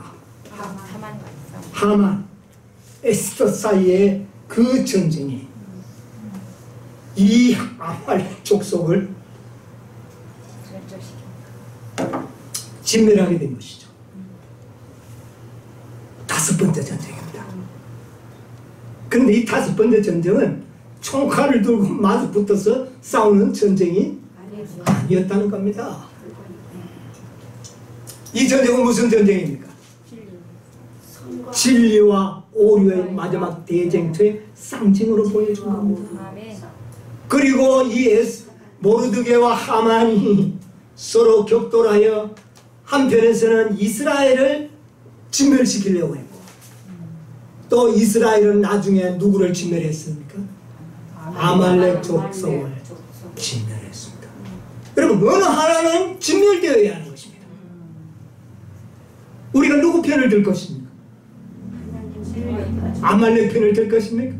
하만, 에스더 사이의 그 전쟁이 이 아말렉 족속을 진멸하게 된 것이죠. 5번째 전쟁입니다. 그런데 이 5번째 전쟁은 총칼을 들고 마주 붙어서 싸우는 전쟁이 아니었다는 겁니다. 이 전쟁은 무슨 전쟁입니까? 진리와 오류의 마지막 대쟁투의 상징으로 보여준 겁니다. 아멘. 그리고 이 모르드게와 하만이 서로 격돌하여 한편에서는 이스라엘을 진멸시키려고 했고, 또 이스라엘은 나중에 누구를 진멸했습니까? 아말렉 족속을 진멸했습니다. 여러분, 어느 하나는 진멸되어야 하는 것입니다. 우리가 누구 편을 들 것입니까? 아말렉 편을 들 것입니까?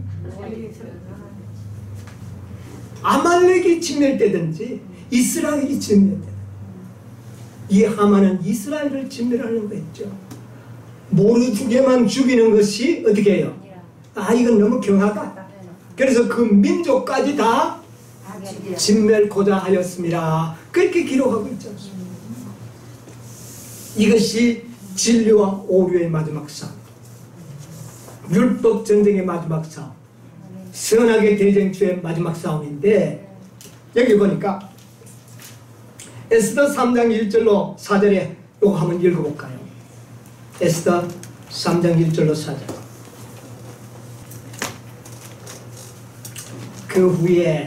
아말렉이 진멸되든지 이스라엘이 진멸되든지, 이 하만은 이스라엘을 진멸하려고 했죠. 모르드게만 죽이는 것이 어떻게 해요? 이건 너무 경하다. 그래서 그 민족까지 다 진멸코자 하였습니다. 그렇게 기록하고 있지 않습니까? 이것이 진리와 오류의 마지막 싸움, 율법 전쟁의 마지막 싸움, 선악의 대쟁투의 마지막 싸움인데, 여기 보니까 에스더 3장 1절로 4절에 이거 한번 읽어볼까요? 에스더 3장 1절로 4절. 그 후에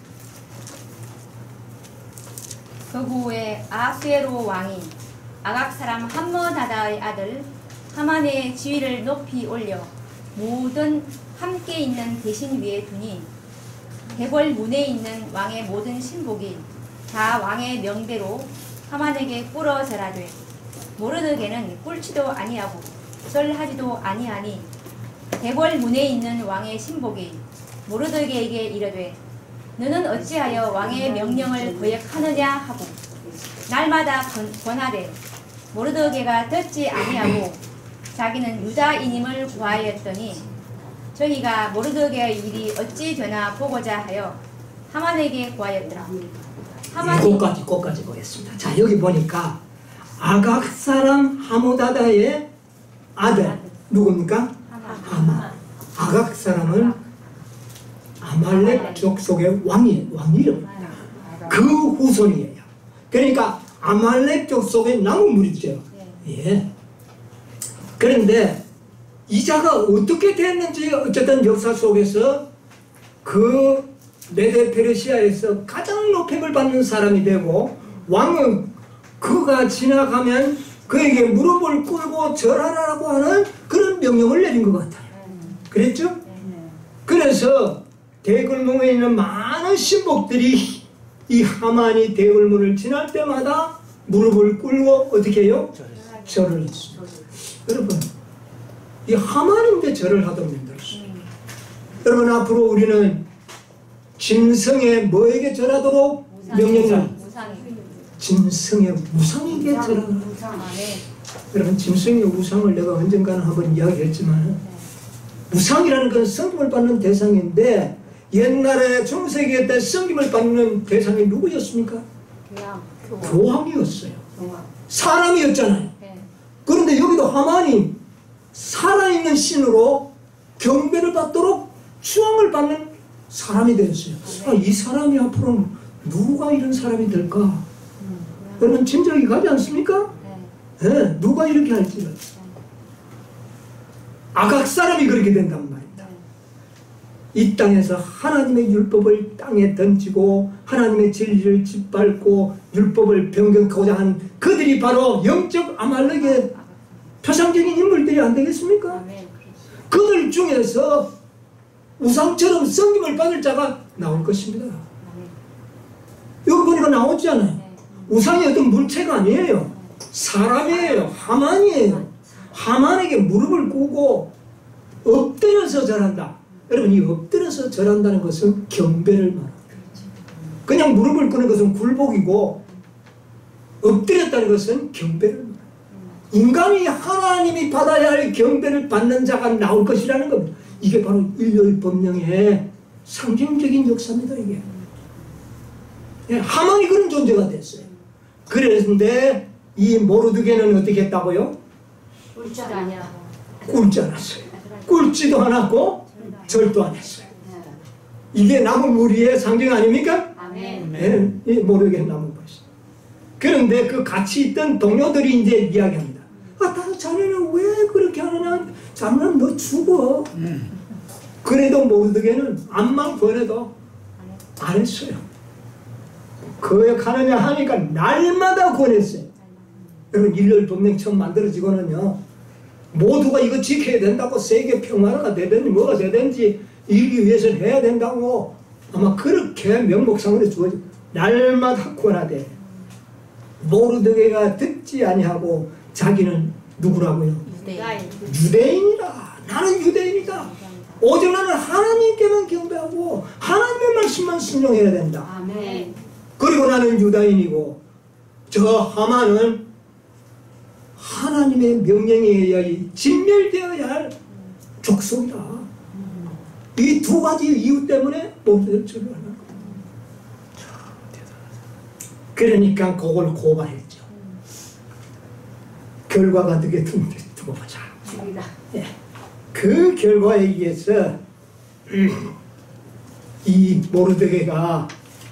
아수에로 왕이 아각 사람 함므다다의 아들 하만의 지위를 높이 올려 모든 함께 있는 대신 위에 두니, 대궐 문에 있는 왕의 모든 신복이 다 왕의 명대로 하만에게 꿇어 절하되, 모르드게는 꿇지도 아니하고 절하지도 아니하니, 대궐 문에 있는 왕의 신복이 모르드게에게 이르되, 너는 어찌하여 왕의 명령을 거역하느냐 하고 날마다 권하되, 모르드게가 듣지 아니하고 자기는 유다인임을 구하였더니, 저희가 모르드게의 일이 어찌 되나 보고자 하여 하만에게 구하였더라. 꼭까지 보겠습니다. 자, 여기 보니까 아각 사람 하므다다의 아들 누굽니까? 하만. 아각 사람은 아말렉 족속의 왕 이름입니다. 그 후손이에요. 그러니까 아말렉 족속의 나무물이죠. 예. 그런데 이자가 어떻게 됐는지, 어쨌든 역사 속에서 그 메데 페르시아에서 가장 높임을 받는 사람이 되고, 왕은 그가 지나가면 그에게 무릎을 꿇고 절하라고 하는 그런 명령을 내린 것 같아요. 그랬죠? 그래서 대궐문에 있는 많은 신복들이 이 하만이 대궐문을 지날 때마다 무릎을 꿇고 어떻게 해요? 절을 했습니다. 여러분, 이 하만인데 절을 하던데, 여러분, 앞으로 우리는 짐승의 뭐에게 절하도록 명령을, 짐승의 우상에게 절하라. 여러분, 짐승의 우상을 내가 언젠가는 한번 이야기했지만, 우상이라는 건 섬김을 받는 대상인데, 옛날에 중세기에 때 섬김을 받는 대상이 누구였습니까? 교황이었어요. 사람이었잖아요. 그런데 여기도 하만이 살아있는 신으로 경배를 받도록 추앙을 받는 사람이 되었어요. 이 사람이 앞으로 누가 이런 사람이 될까? 여러분, 짐작이 가지 않습니까? 네, 누가 이렇게 할지. 아각 사람이 그렇게 된단 말입니다. 이 땅에서 하나님의 율법을 땅에 던지고 하나님의 진리를 짓밟고 율법을 변경하고자 한 그들이 바로 영적 아말렉의 표상적인 인물들이 안 되겠습니까? 그들 중에서 우상처럼 섬김을 받을 자가 나올 것입니다. 여기 보니까 나오지 않아요. 우상이 어떤 물체가 아니에요. 사람이에요. 하만이에요. 하만에게 무릎을 꿇고 엎드려서 절한다. 여러분, 이 엎드려서 절한다는 것은 경배를 말합니다. 그냥 무릎을 꿇는 것은 굴복이고, 엎드렸다는 것은 경배를 말합니다. 인간이 하나님이 받아야 할 경배를 받는 자가 나올 것이라는 겁니다. 이게 바로 인류의 법령의 상징적인 역사입니다. 이게 하만이 그런 존재가 됐어요. 그런데 이 모르드게는 어떻게 했다고요? 꿇지 않았어요. 꿇지도 않았고 절도 안 했어요. 이게 나무 무리의 상징 아닙니까? 네, 이 모르드게 나무 무리. 그런데 그 같이 있던 동료들이 이제 이야기합니다. 자네는 왜 그렇게 하느냐? 자네는 너 죽어. 그래도 모르드게는 암만 권해도 안 했어요. 거역하느냐 하니까 날마다 권했어요. 여러분, 일렬 법령 처음 만들어지고는요, 모두가 이거 지켜야 된다고, 세계 평화가 되든지 뭐가 되든지 이기 위해서는 해야 된다고 아마 그렇게 명목상으로 주어져. 날마다 권하되 모르드게가 듣지 아니하고 자기는 누구라고요? 유대인이라. 나는 유대인이다. 오직 나는 하나님께만 경배하고 하나님의 말씀만 순종해야 된다. 아멘. 그리고 나는 유다인이고 저 하만은 하나님의 명령에 의하여 진멸되어야 할 족속이다. 이 두 가지 이유 때문에 모두를 처리하는 거예요. 그러니까 그걸 고발했죠. 결과가 어떻게 두고 보자. 예. 그 결과에 의해서 이 모르드게가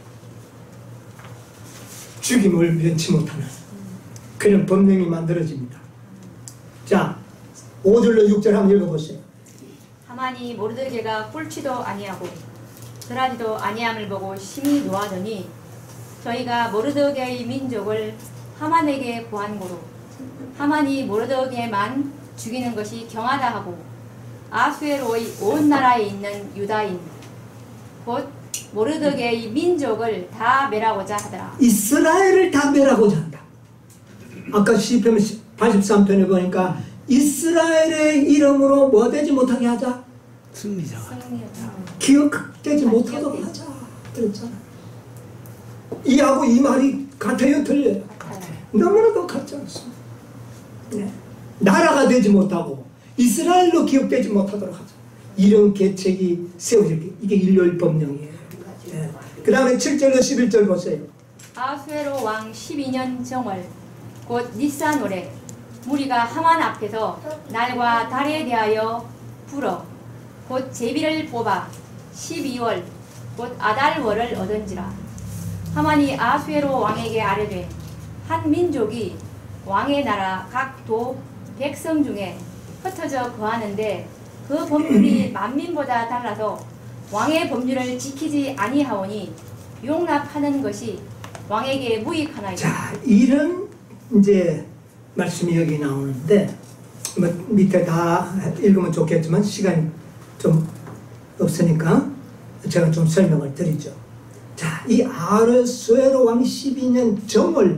죽임을 면치 못하는 그런 법령이 만들어집니다. 자, 5절로 6절 한번 읽어보세요. 하만이 모르드게가 꿀치도 아니하고 드라지도 아니함을 보고 심히 노하더니 저희가 모르드게의 민족을 하만에게 보한 고로 하만이 모르드게만 죽이는 것이 경하다 하고 아수에로의 온 나라에 있는 유다인 곧 모르드게의 민족을 다 멸하고자 하더라. 이스라엘을 다 멸하고자 한다. 아까 시편 83편에 보니까 이스라엘의 이름으로 뭐 되지 못하게 하자? 승리자. 기억되지 못하도록 하자. 그랬잖아. 이하고 이 말이 같아요, 틀려요? 너무나도 같지 않습니다. 네. 나라가 되지 못하고 이스라엘로 기억되지 못하도록 하자. 이런 계책이 세워질 이게 일요일 법령이에요. 네. 그 다음에 7절과 11절 보세요. 아수에로 왕 12년 정월 곧 니산월에 무리가 하만 앞에서 날과 달에 대하여 불어 곧 제비를 뽑아 12월 곧 아달월을 얻은지라. 하만이 아수에로 왕에게 아뢰되 한 민족이 왕의 나라 각 도 백성 중에 흩어져 거하는데 그 법률이 만민보다 달라서 왕의 법률을 지키지 아니하오니 용납하는 것이 왕에게 무익하나이다. 자, 이런 이제 말씀이 여기 나오는데 뭐 밑에 다 읽으면 좋겠지만 시간이 좀 없으니까 제가 좀 설명을 드리죠. 자, 이 아하수에로 왕 12년 정월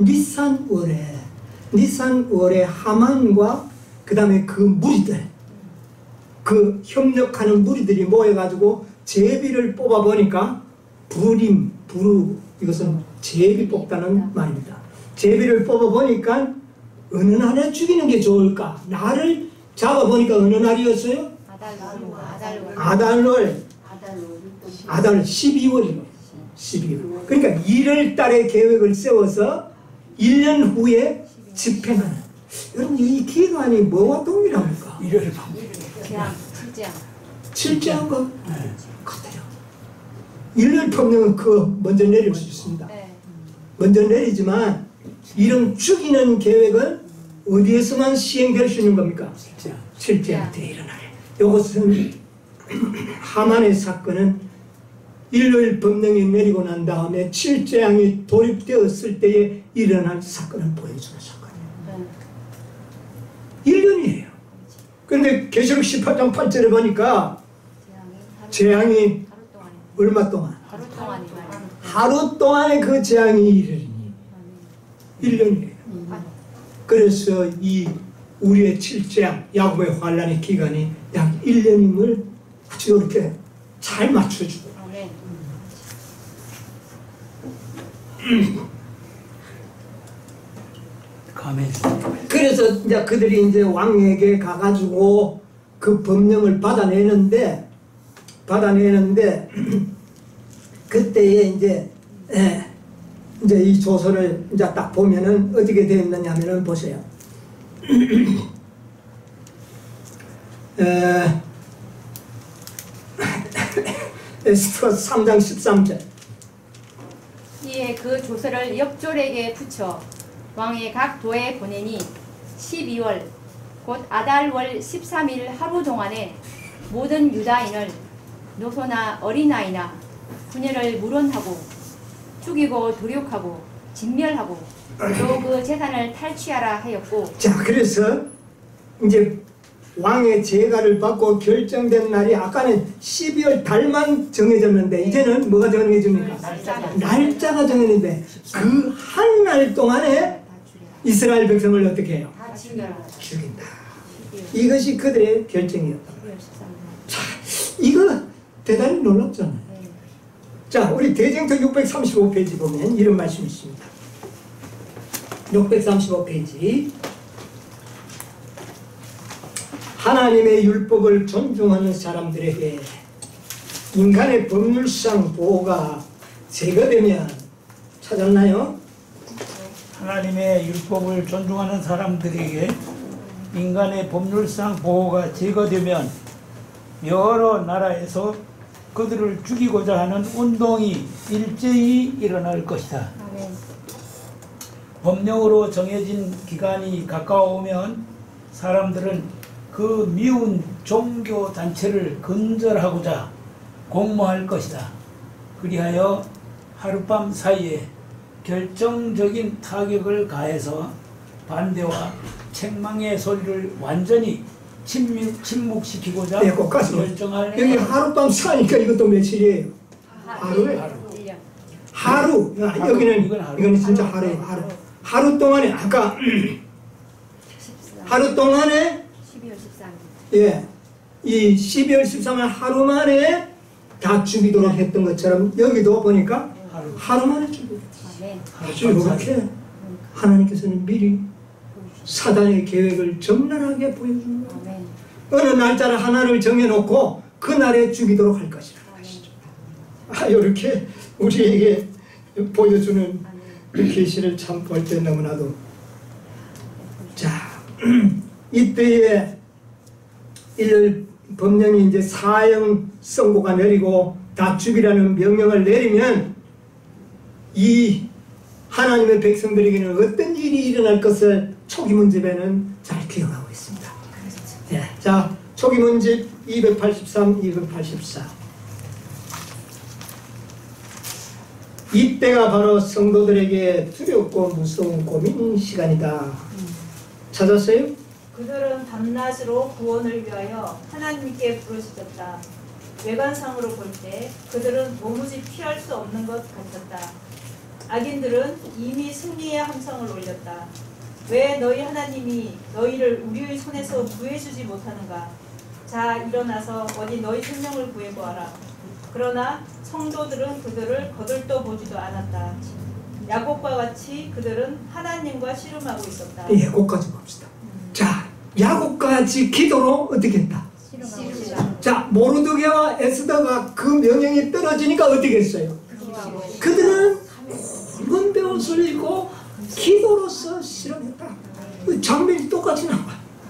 니산월에 하만과 그 다음에 그 무리들, 그 협력하는 무리들이 모여가지고 제비를 뽑아보니까 이것은 제비 뽑다는 말입니다. 제비를 뽑아보니까 어느 날에 죽이는 게 좋을까? 날을 잡아보니까 어느 날이었어요? 아달월 12월이에요. 12월. 그러니까 1월 달에 계획을 세워서 1년 후에 집행하는. 여러분, 이 기간이 뭐와 동일합니까? 일요일 칠제한 것 같아요. 1년 법령은 그거 먼저 내릴 수 있습니다. 먼저 내리지만 이런 죽이는 계획은 어디에서만 시행될 수 있는 겁니까? 칠제한 때 일어나요. 이것은 하만의 사건은 일요일 법령이 내리고 난 다음에 칠재앙이 도입되었을 때에 일어날 사건을 보여주는 사건이에요. 1년이에요. 그런데 계시록 18장 8절에 보니까 재앙이 얼마 동안? 하루 동안에 그 재앙이 이르니 1년이에요. 그래서 이 우리의 칠재앙, 야곱의 환란의 기간이 약 1년임을 아주 이렇게 잘 맞춰주고. 그래서 이제 그들이 이제 왕에게 가가지고 그 법령을 받아내는데 그때에 이제 이 조서를 이제 딱 보면은 어떻게 되어 있느냐면은 보세요. 에스더 3장 13절. 뒤에 그 조서를 역졸에게 붙여 왕의 각 도에 보내니 12월 곧 아달월 13일 하루 동안에 모든 유다인을 노소나 어린아이나 부녀를 물원하고 죽이고 도륙하고 진멸하고 또 그 재산을 탈취하라 하였고. 자, 그래서 이제 왕의 제가를 받고 결정된 날이 아까는 12월 달만 정해졌는데 이제는 뭐가 정해집니까? 날짜가 정해졌는데 그 한 날 동안에 이스라엘 백성을 어떻게 해요? 다 죽여라. 죽인다. 이것이 그들의 결정이었다. 자, 이거 대단히 놀랍잖아요. 자, 우리 대쟁터 635페이지 보면 이런 말씀이 있습니다. 635페이지. 하나님의 율법을 존중하는 사람들에게 인간의 법률상 보호가 제거되면, 찾았나요? 하나님의 율법을 존중하는 사람들에게 인간의 법률상 보호가 제거되면 여러 나라에서 그들을 죽이고자 하는 운동이 일제히 일어날 것이다. 아멘. 법령으로 정해진 기간이 가까워오면 사람들은 그 미운 종교 단체를 근절하고자 공모할 것이다. 그리하여 하룻밤 사이에 결정적인 타격을 가해서 반대와 책망의 소리를 완전히 침묵시키고자 네, 거기까지. 결정할. 여기 하룻밤 사니까 이것도 며칠이에요? 하루에? 하루. 여기는 이거는 진짜 하루예요. 하루 동안에 아까 하루 동안에 12월 13일. 예, 이 12월 13일 하루 만에 다 죽이도록 했던 것처럼 여기도 보니까 하루 만에 죽이도록. 아멘. 아주 이렇게 하나님께서는 미리 사단의 계획을 적나라하게 보여주는 거예요. 아멘. 어느 날짜를 하나를 정해놓고 그 날에 죽이도록 할 것이라는 것이죠. 이렇게 우리에게 보여주는 계시를 참 볼 때 너무나도. 자, 이때에 일일 법령이 이제 사형 선고가 내리고 다 죽이라는 명령을 내리면 이 하나님의 백성들에게는 어떤 일이 일어날 것을 초기문집에는 잘 기억하고 있습니다. 예, 자, 초기문집 283, 284. 이때가 바로 성도들에게 두렵고 무서운 고민 시간이다. 찾았어요? 그들은 밤낮으로 구원을 위하여 하나님께 부르짖었다. 외관상으로 볼 때 그들은 도무지 피할 수 없는 것 같았다. 악인들은 이미 승리의 함성을 올렸다. 왜 너희 하나님이 너희를 우리의 손에서 구해주지 못하는가? 자, 일어나서 어디 너희 생명을 구해보아라. 그러나 성도들은 그들을 거들떠 보지도 않았다. 야곱과 같이 그들은 하나님과 씨름하고 있었다. 예, 거기까지 봅시다. 자, 야곱과 같이 기도로 어떻게 했다? 자, 모르드게와 에스더가 그 명령이 떨어지니까 어떻게 했어요? 그들은 굵은 벼옷을 입고 기도로서 실험했다. 장면이 똑같이 나와요.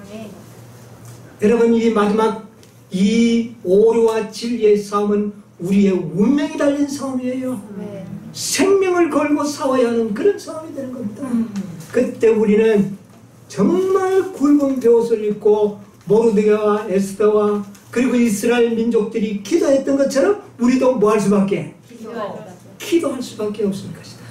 여러분, 이 마지막 이 오류와 진리의 싸움은 우리의 운명이 달린 싸움이에요. 생명을 걸고 싸워야 하는 그런 싸움이 되는 겁니다. 그때 우리는 정말 굵은 벼옷을 입고 모르드게와 에스더와 그리고 이스라엘 민족들이 기도했던 것처럼 우리도 뭐 할 수밖에? 기도할 수밖에 없을 것이다.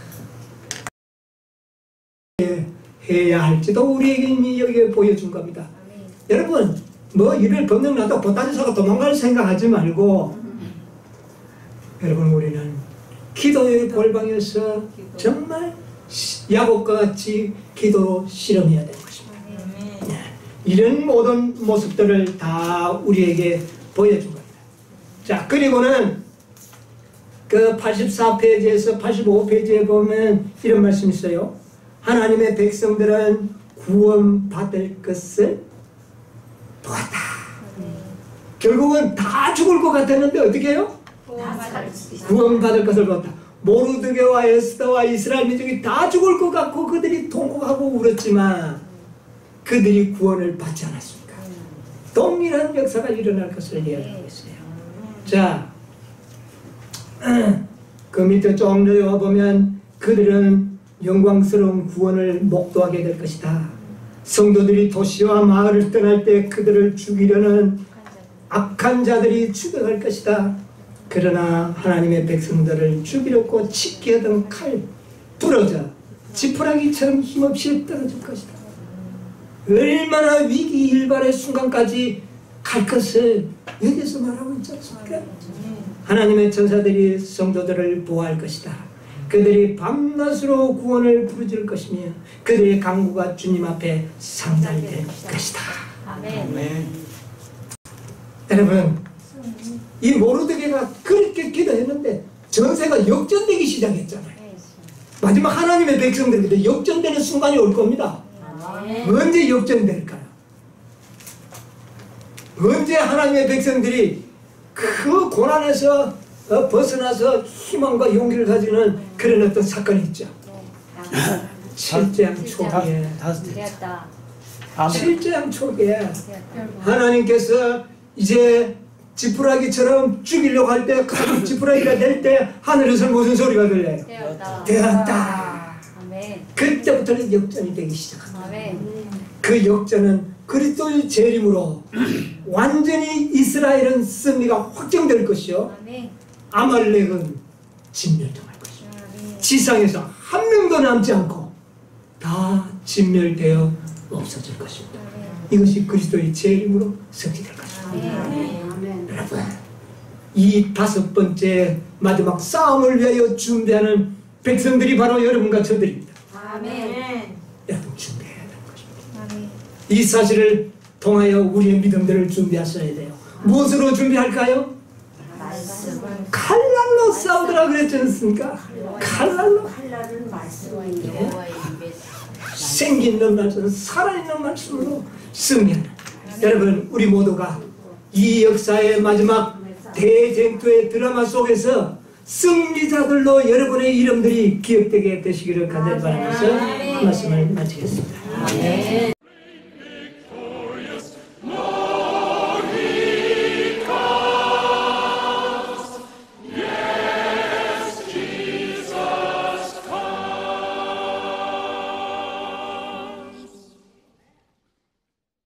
해야 할지도 우리에게 이미 여기에 보여준 겁니다. 여러분, 뭐 일을 법령 나도 보따리 사고 도망갈 생각하지 말고 여러분, 우리는 기도의 골방에서 정말 야곱과 같이 기도로 실험해야 되는 것입니다. 이런 모든 모습들을 다 우리에게 보여준 겁니다. 자, 그리고는 그 84페이지에서 85페이지에 보면 이런 말씀이 있어요. 하나님의 백성들은 구원받을 것을 보았다. 결국은 다 죽을 것 같았는데 어떻게 해요? 구원받을 것을 보았다. 모르드게와 에스더와 이스라엘 민족이 다 죽을 것 같고 그들이 통곡하고 울었지만 그들이 구원을 받지 않았습니까? 동일한 역사가 일어날 것을 이야기하고 있어요. 자, 그 밑에 좀 내려와 보면 그들은 영광스러운 구원을 목도하게 될 것이다. 성도들이 도시와 마을을 떠날 때 그들을 죽이려는 악한 자들이 추격할 것이다. 그러나 하나님의 백성들을 죽이려고 치기하던 칼 부러져 지푸라기처럼 힘없이 떨어질 것이다. 얼마나 위기일발의 순간까지 갈 것을 여기서 말하고 있지 않습니까? 하나님의 천사들이 성도들을 보호할 것이다. 그들이 밤낮으로 구원을 부르짖을 것이며 그들의 강구가 주님 앞에 상달될 것이다. 아멘. 여러분, 이 모르드게가 그렇게 기도했는데 전세가 역전되기 시작했잖아요. 마지막 하나님의 백성들에게 역전되는 순간이 올 겁니다. 언제 역전될까요? 언제 하나님의 백성들이 그 고난에서 벗어나서 희망과 용기를 가지는 그런 어떤 사건이 있죠. 7장 초기에 되었다. 7장 초기에 하나님께서 이제 지푸라기처럼 죽이려고 할 때 지푸라기가 될 때 하늘에서 무슨 소리가 들려요? 되었다. 아멘. 그때부터는 역전이 되기 시작합니다. 아멘. 그 역전은 그리스도의 재림으로 완전히 이스라엘은 승리가 확정될 것이요, 아멘. 아말렉은 진멸당할 것이요, 지상에서 한 명도 남지 않고 다 진멸되어 없어질 것입니다. 이것이 그리스도의 재림으로 성취될 것입니다. 아멘. 여러분, 이 5번째 마지막 싸움을 위하여 준비하는 백성들이 바로 여러분과 저들입니다. 아멘. 여러분 준비해야 되는 것입니다. 아멘. 이 사실을 통하여 우리의 믿음들을 준비하셔야 돼요. 무엇으로 준비할까요? 칼날로 싸우더라 그랬지 않습니까? 칼날로. 칼날은 말씀이에요. 생기는 말씀, 살아있는 말씀으로 승리하는 여러분, 우리 모두가 이 역사의 마지막 대쟁투의 드라마 속에서 승리자들로 여러분의 이름들이 기억되게 되시기를 간절히 바라면서 말씀을 마치겠습니다.